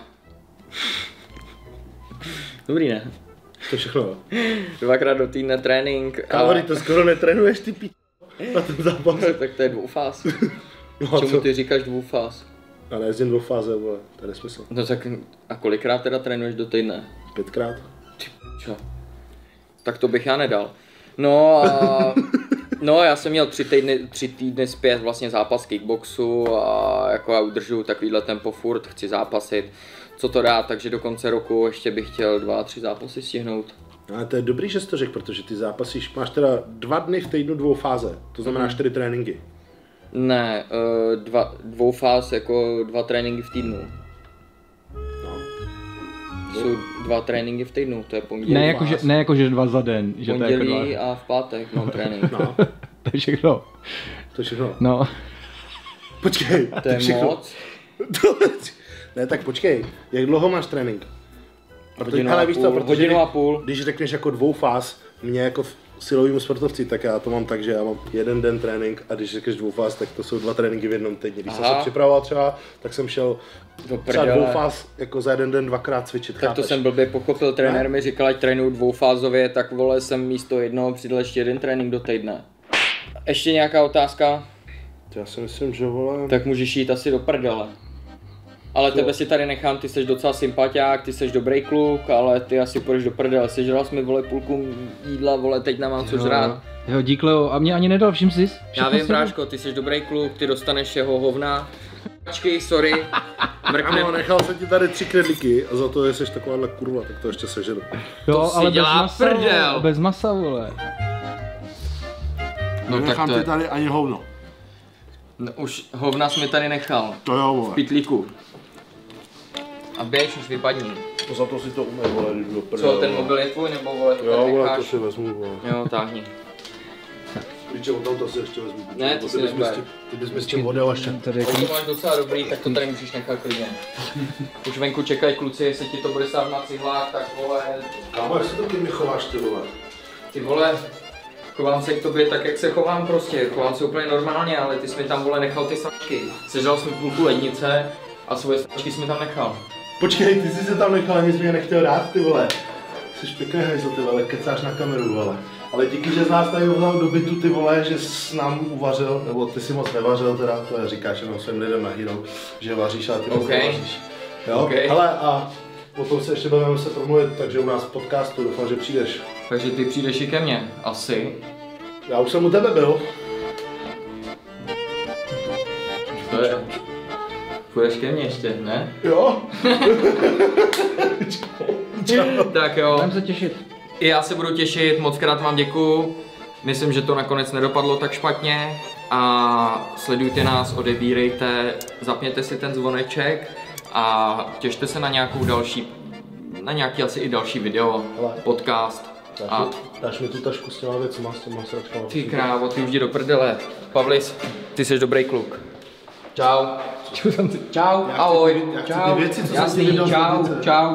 [SPEAKER 1] Dobrý, ne?
[SPEAKER 2] To všechno.
[SPEAKER 1] 2x do týdne trénink.
[SPEAKER 2] Kámo, to skoro netrénuješ ty na ten zápas.
[SPEAKER 1] Tak to je dvoufáz.
[SPEAKER 2] No,
[SPEAKER 1] Čemu ty říkáš dvoufáz?
[SPEAKER 2] Já nejezdím dvoufáze, vole, to je nesmysl.
[SPEAKER 1] No tak a kolikrát teda trénuješ do týdne?
[SPEAKER 2] 5krát.
[SPEAKER 1] Čo? Tak to bych já nedal. No a... No já jsem měl 3 týdny zpět vlastně zápas kickboxu a jako já udržuju takovýhle tempo furt, chci zápasit. Co to dá, takže do konce roku ještě bych chtěl 2-3 zápasy stihnout.
[SPEAKER 2] Ale to je dobrý, že jsi to řekl, protože ty zápasíš, máš teda 2 dny v týdnu dvoufáze, to znamená 4 tréninky.
[SPEAKER 1] Ne, dvoufáz jako 2 tréninky v týdnu.
[SPEAKER 2] No.
[SPEAKER 1] Jsou 2 tréninky v týdnu, to je pondělí.
[SPEAKER 3] Ne jakože 2 za den, že to je jako 2.
[SPEAKER 1] Pondělí a v pátek mám trénink.
[SPEAKER 2] No,
[SPEAKER 3] To je všechno.
[SPEAKER 2] to je všechno.
[SPEAKER 3] No.
[SPEAKER 2] Počkej,
[SPEAKER 1] To je
[SPEAKER 2] všechno.
[SPEAKER 1] moc.
[SPEAKER 2] Ne, tak počkej, jak dlouho máš trénink?
[SPEAKER 1] Hodinu a půl.
[SPEAKER 2] Když řekneš jako dvoufáz, mě jako silovému sportovci, tak já to mám tak, že já mám 1 den trénink a když řekneš dvoufáz, tak to jsou 2 tréninky v jednom týdni. Když jsem se připravoval třeba, tak jsem šel třeba dvoufáz jako za 1 den 2krát cvičit.
[SPEAKER 1] Tak to jsem blbě pochopil, trenér mi říkal, ať trénuju dvoufázově, tak vole jsem místo jednoho přidal ještě 1 trénink do týdne. Ještě nějaká otázka?
[SPEAKER 2] Já si myslím, že vole...
[SPEAKER 1] Tak můžeš jít asi do prdele. Ale tebe si tady nechám, ty jsi docela sympatiák, ty jsi dobrý kluk, ale ty asi půjdeš do prdele. Sežral jsi mi vole půlku jídla, vole, teď nemám co žrát.
[SPEAKER 3] Jo, dík Leo, a mě ani nedal, všim jsi?
[SPEAKER 1] Já vím, bráško, ty jsi dobrý kluk, ty dostaneš jeho hovna. Počkej, sorry.
[SPEAKER 2] Ano, nechal jsem ti tady 3 kredlíky a za to, že jsi takováhle kurva, tak to ještě sežeru.
[SPEAKER 3] Jo,
[SPEAKER 1] ale bez masa, prdel.
[SPEAKER 3] Bez masa, vole.
[SPEAKER 1] No tak
[SPEAKER 2] nechám
[SPEAKER 1] to
[SPEAKER 2] ti
[SPEAKER 1] je...
[SPEAKER 2] tady ani hovno.
[SPEAKER 1] No, už hovna jsi mi tady nechal.
[SPEAKER 2] To jo, vole.
[SPEAKER 1] V pytlíku. A běž, už vypadni.
[SPEAKER 2] To za to si to umej, vole, když do prdele.
[SPEAKER 1] Co, ten mobil je tvůj, nebo vole, to
[SPEAKER 2] Jo,
[SPEAKER 1] tady
[SPEAKER 2] vole,
[SPEAKER 1] necháš?
[SPEAKER 2] to si vezmu, vole.
[SPEAKER 1] Jo, táhni.
[SPEAKER 2] Víče, o tom to si ještě vezmu.
[SPEAKER 1] Ne, to si neber.
[SPEAKER 2] Ty bys mi s tím odjel ještě.
[SPEAKER 3] Tady je
[SPEAKER 1] To máš docela dobrý, tak to tady můžeš nechat klidně. Už venku čekají kluci, jestli ti to bude stát na cihlách, tak vole...
[SPEAKER 2] Kámo, jak se to ke mně chováš, ty vole?
[SPEAKER 1] Ty vole, chovám se k tobě tak, jak se chovám prostě, chovám se úplně normálně, ale ty jsi mi tam vole nechal ty sačky. Sežral jsi mi půlku lednice a svoje sačky jsi mi tam nechal.
[SPEAKER 2] Počkej, ty jsi se tam nechal, nic mi je nechtěl dát, ty vole. Jsi pěkný hejzl, ty vole, kecáš na kameru, vole. Ale díky, že z nás tady vzal do bytu, ty vole, že jsi nám uvařil, nebo ty si moc nevařil teda, to je říkáš jenom svým lidem na Hero, že vaříš, ale ty moc nevaříš. Jo?
[SPEAKER 1] Okay.
[SPEAKER 2] Hele, a o tom se ještě budeme se promluvit, takže u nás v podcastu, doufám, že přijdeš.
[SPEAKER 1] Takže ty přijdeš i ke mně, asi.
[SPEAKER 2] Já už jsem u tebe byl.
[SPEAKER 1] To je... Půjdeš ke mně ještě, ne?
[SPEAKER 2] Jo?
[SPEAKER 1] Tak jo.
[SPEAKER 3] Budeme se těšit.
[SPEAKER 1] I já se budu těšit, moc krát vám děkuju. Myslím, že to nakonec nedopadlo tak špatně. A sledujte nás, odebírejte, zapněte si ten zvoneček a těšte se na nějakou další, na nějaký asi i další video, podcast. A
[SPEAKER 2] Dáš mi tu tašku s těma věcma, s těma sračkama.
[SPEAKER 1] ty krávo, ty už jdi do prdele. Pavlis, ty jsi dobrý kluk. Čau. Čau, ahoj.
[SPEAKER 2] Já chci
[SPEAKER 1] Čau.
[SPEAKER 2] ty věci, co jsem si
[SPEAKER 1] Jasný,
[SPEAKER 2] vydal z
[SPEAKER 1] čau,
[SPEAKER 2] lednice.
[SPEAKER 1] čau.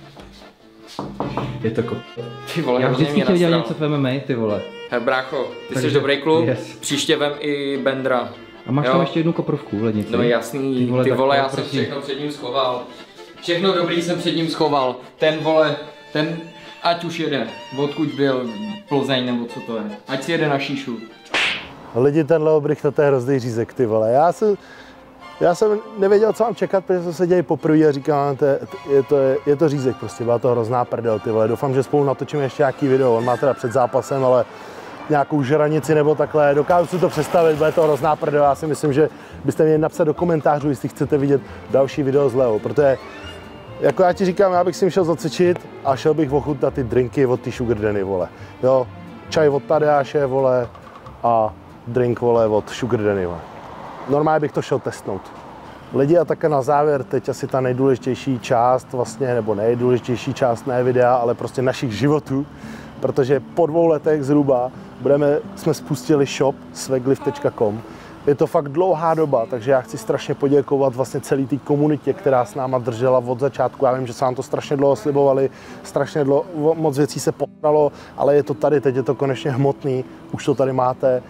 [SPEAKER 3] Je to
[SPEAKER 1] Ty vole,
[SPEAKER 3] Já
[SPEAKER 1] hrozně
[SPEAKER 3] vždycky
[SPEAKER 1] mě
[SPEAKER 3] chtěl dělat
[SPEAKER 1] nasral.
[SPEAKER 3] něco v MMA, ty vole.
[SPEAKER 1] Hej brácho, ty
[SPEAKER 3] Takže-
[SPEAKER 1] jsi dobrý kluk,
[SPEAKER 3] yes.
[SPEAKER 1] příště vem i Bendra.
[SPEAKER 3] A máš
[SPEAKER 1] Jo.
[SPEAKER 3] tam ještě jednu koprovku v lednici?
[SPEAKER 1] No jasný, ty
[SPEAKER 3] tak
[SPEAKER 1] vole,
[SPEAKER 3] to
[SPEAKER 1] já jsem
[SPEAKER 3] prosím.
[SPEAKER 1] všechno před ním schoval. Všechno dobrý jsem před ním schoval. Ten vole, ten ať už jede, odkud byl, Plzeň nebo co to je. Ať si jede na šíšu.
[SPEAKER 2] Lidi, ten Leo Brichta, to je hrozný řízek, ty vole. Já jsem nevěděl, co mám čekat, protože jsem se dělal poprvé a říkám, je to řízek prostě, byla to hrozná prdel, ty vole. Doufám, že spolu natočíme ještě nějaký video, on má teda před zápasem, ale nějakou žranici nebo takhle, dokážu si to představit, bude to hrozná prdel. Já si myslím, že byste měli napsat do komentářů, jestli chcete vidět další video z Leo, protože jako já ti říkám, já bych si šel zacvičit a šel bych ochutnat ty drinky od ty Sugar Danny, vole. Jo, čaj od Tadeáše, vole, a drink, vole, od Sugar Danny, vole. Normálně bych to šel testnout. Lidi, a také na závěr, teď asi ta nejdůležitější část vlastně, nebo nejdůležitější část ne videa, ale prostě našich životů, protože po 2 letech zhruba jsme spustili shop swaglift.com. Je to fakt dlouhá doba, takže já chci strašně poděkovat vlastně celé té komunitě, která s náma držela od začátku. Já vím, že se nám to strašně dlouho slibovali, strašně moc věcí se potralo, ale je to tady, teď je to konečně hmotný, už to tady máte.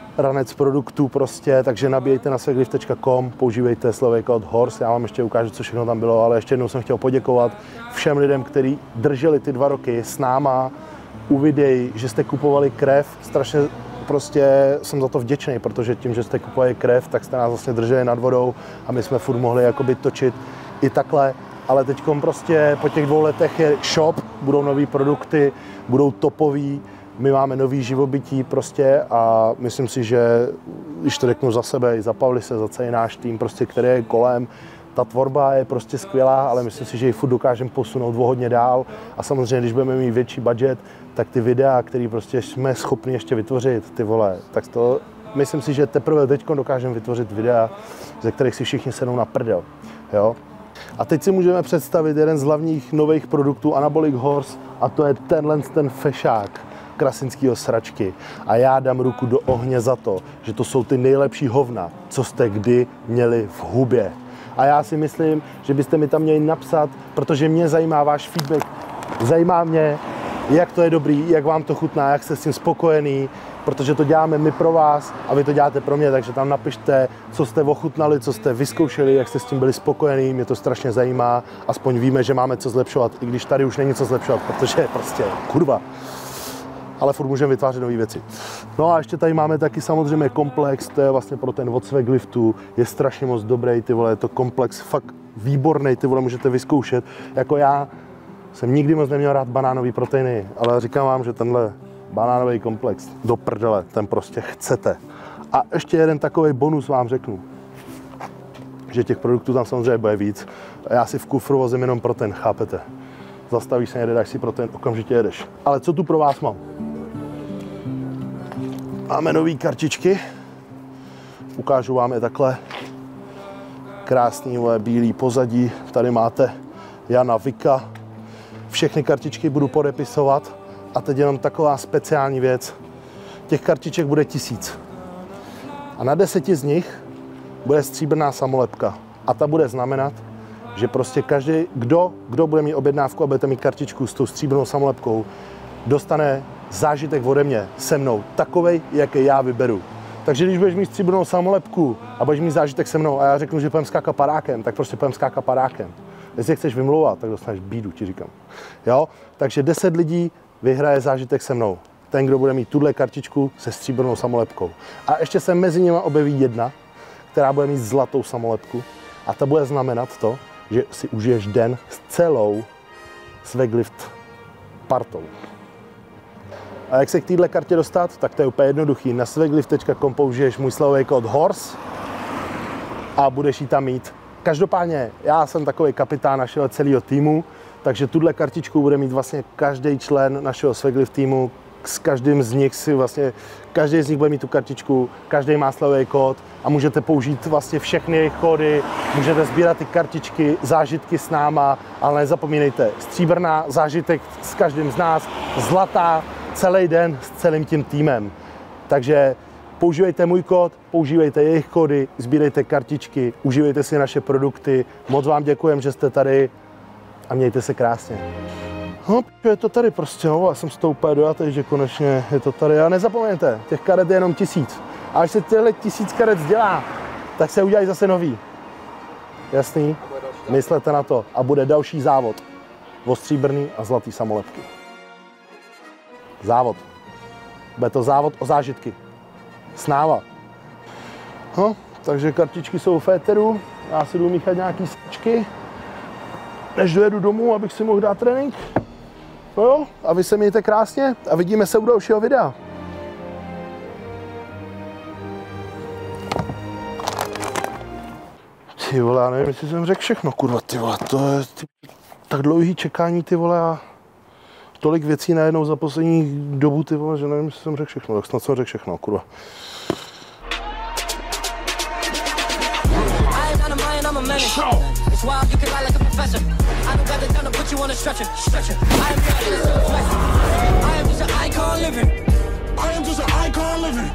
[SPEAKER 2] ranec produktů prostě, takže nabíjejte na sveglift.com, používejte slovy kód HORSE, já vám ještě ukážu, co všechno tam bylo, ale ještě jednou jsem chtěl poděkovat všem lidem, kteří drželi ty 2 roky s náma u videí, že jste kupovali krev, strašně prostě jsem za to vděčný, protože tím, že jste kupovali krev, tak jste nás vlastně drželi nad vodou a my jsme furt mohli jakoby točit i takhle, ale teďkom prostě po těch 2 letech je shop, budou nový produkty, budou topový, my máme nový živobytí prostě a myslím si, že když to řeknu za sebe, i za Pavlise, za celý náš tým, prostě, který je kolem, ta tvorba je prostě skvělá, ale myslím si, že ji furt dokážeme posunout hodně dál a samozřejmě, když budeme mít větší budget, tak ty videa, které prostě jsme schopni ještě vytvořit, ty vole, tak to myslím si, že teprve teď dokážeme vytvořit videa, ze kterých si všichni sednou na prdel, jo. A teď si můžeme představit jeden z hlavních nových produktů Anabolic Horse a to je ten fešák krasinskýho sračky. A já dám ruku do ohně za to, že to jsou ty nejlepší hovna, co jste kdy měli v hubě. A já si myslím, že byste mi tam měli napsat, protože mě zajímá váš feedback. Zajímá mě, jak to je dobrý, jak vám to chutná, jak jste s tím spokojený, protože to děláme my pro vás a vy to děláte pro mě, takže tam napište, co jste ochutnali, co jste vyzkoušeli, jak jste s tím byli spokojení, mě to strašně zajímá, aspoň víme, že máme co zlepšovat, i když tady už není co zlepšovat, protože prostě kurva. Ale furt můžeme vytvářet nové věci. No a ještě tady máme taky samozřejmě komplex, to je vlastně pro ten od Svegliftu, je strašně moc dobrý, ty vole, je to komplex fakt výborný, ty vole, můžete vyzkoušet. Jako já jsem nikdy moc neměl rád banánový proteiny, ale říkám vám, že tenhle banánový komplex do prdele, ten prostě chcete. A ještě jeden takový bonus vám řeknu, že těch produktů tam samozřejmě bude víc. A já si v kufru vozím jenom protein, chápete? Zastavíš se někde, dáš si protein, okamžitě jedeš. Ale co tu pro vás mám? Máme nové kartičky, ukážu vám je takhle. Krásný bílý pozadí, tady máte Jana Vika. Všechny kartičky budu podepisovat a teď jenom taková speciální věc. Těch kartiček bude 1000. A na 10 z nich bude stříbrná samolepka. A ta bude znamenat, že prostě každý, kdo bude mít objednávku a budete mít kartičku s tou stříbrnou samolepkou, dostane zážitek ode mě, se mnou, takovej, jaký já vyberu. Takže když budeš mít stříbrnou samolepku a budeš mít zážitek se mnou a já řeknu, že půjdem skákat padákem, tak prostě půjdem skákat padákem. Jestli chceš vymlouvat, tak dostaneš bídu, ti říkám. Jo? Takže 10 lidí vyhraje zážitek se mnou. Ten, kdo bude mít tuhle kartičku se stříbrnou samolepkou. A ještě se mezi nimi objeví jedna, která bude mít zlatou samolepku a ta bude znamenat to, že si užiješ den s celou Sveglift partou. A jak se k této kartě dostat, tak to je úplně jednoduchý. Na sveglift.com použiješ můj slovový kód HORSE a budeš ji tam mít. Každopádně já jsem takový kapitán našeho celého týmu, takže tuhle kartičku bude mít vlastně každý člen našeho Sveglift týmu. S každým z nich každý z nich bude mít tu kartičku, každý má slovový kód a můžete použít vlastně všechny jejich kódy, můžete sbírat ty kartičky, zážitky s náma, ale nezapomínejte, stříbrná zážitek s každým z nás, zlatá celý den s celým tím týmem. Takže používejte můj kód, používejte jejich kódy, sbírejte kartičky, užívejte si naše produkty. Moc vám děkujem, že jste tady a mějte se krásně. No, je to tady prostě, no, já jsem z toho úplně dojatý, že konečně je to tady. A nezapomeňte, těch karet je jenom 1000. A až se těchto 1000 karet dělá, tak se udělají zase nový. Jasný? Myslete na to. A bude další závod o stříbrný a zlatý samolepky. Závod. Bude to závod o zážitky. Snáva. No, takže kartičky jsou v éteru. Já si jdu míchat nějaký sračky, než dojedu domů, abych si mohl dát trénink. No jo, a vy se mějte krásně a vidíme se u dalšího videa. Ty vole, já nevím, jestli jsem řekl všechno, kurva, ty vole, to je tak dlouhý čekání, ty vole, a tolik věcí najednou za poslední dobu, ty vole, že nevím, jestli jsem řekl všechno, tak snad jsem řekl všechno, kurva. It's wild, you can lie like a professor. I don't got the time to put you on a stretcher. I am I am just an icon living. I am just an icon living.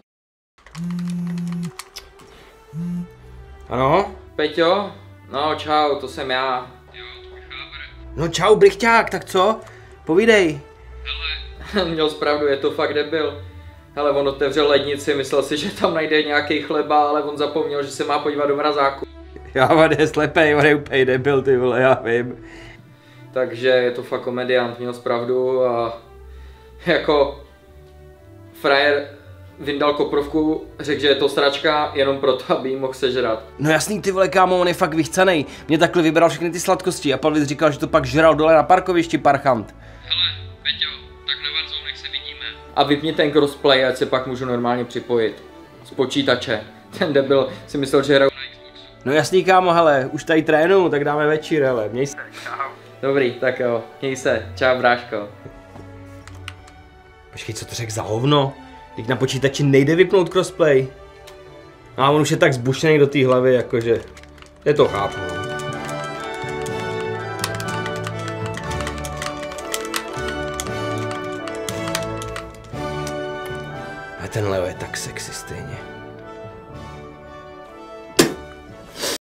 [SPEAKER 1] Ano, Peťo? No čau, to jsem já.
[SPEAKER 5] No čau, Brichťák, tak co? Povídej.
[SPEAKER 1] Hele, měl zpravdu, je to fakt debil. Hele, on otevřel lednici, myslel si, že tam najde nějaký chleba, ale on zapomněl, že se má podívat do mrazáku.
[SPEAKER 6] Já, on je slepej, on je úplně debil, ty vole, já vím.
[SPEAKER 1] Takže je to fakt komediant, měl zpravdu a jako frajer vyndal koprovku, řekl, že je to sračka jenom proto, aby jí mohl sežrat.
[SPEAKER 6] No jasný, ty vole, kámo, on je fakt vychcenej. Mě takhle vybral všechny ty sladkosti a Palvic říkal, že to pak žral dole na parkovišti parchant.
[SPEAKER 1] Hele, Peťo, tak na Warzone se vidíme. A vypni ten crossplay, ať se pak můžu normálně připojit. Z počítače. Ten debil si myslel, že hraju na Xboxu.
[SPEAKER 6] No jasný, kámo, hele, už tady trénu, tak dáme večír, hele, měj se.
[SPEAKER 1] Dobrý, tak jo, měj se, čau bráško.
[SPEAKER 6] Počkej, co to řekl za hovno? Teď na počítači nejde vypnout crossplay. A on už je tak zbušený do té hlavy, jakože... Je to chápu. A ten Leo je tak sexy stejně.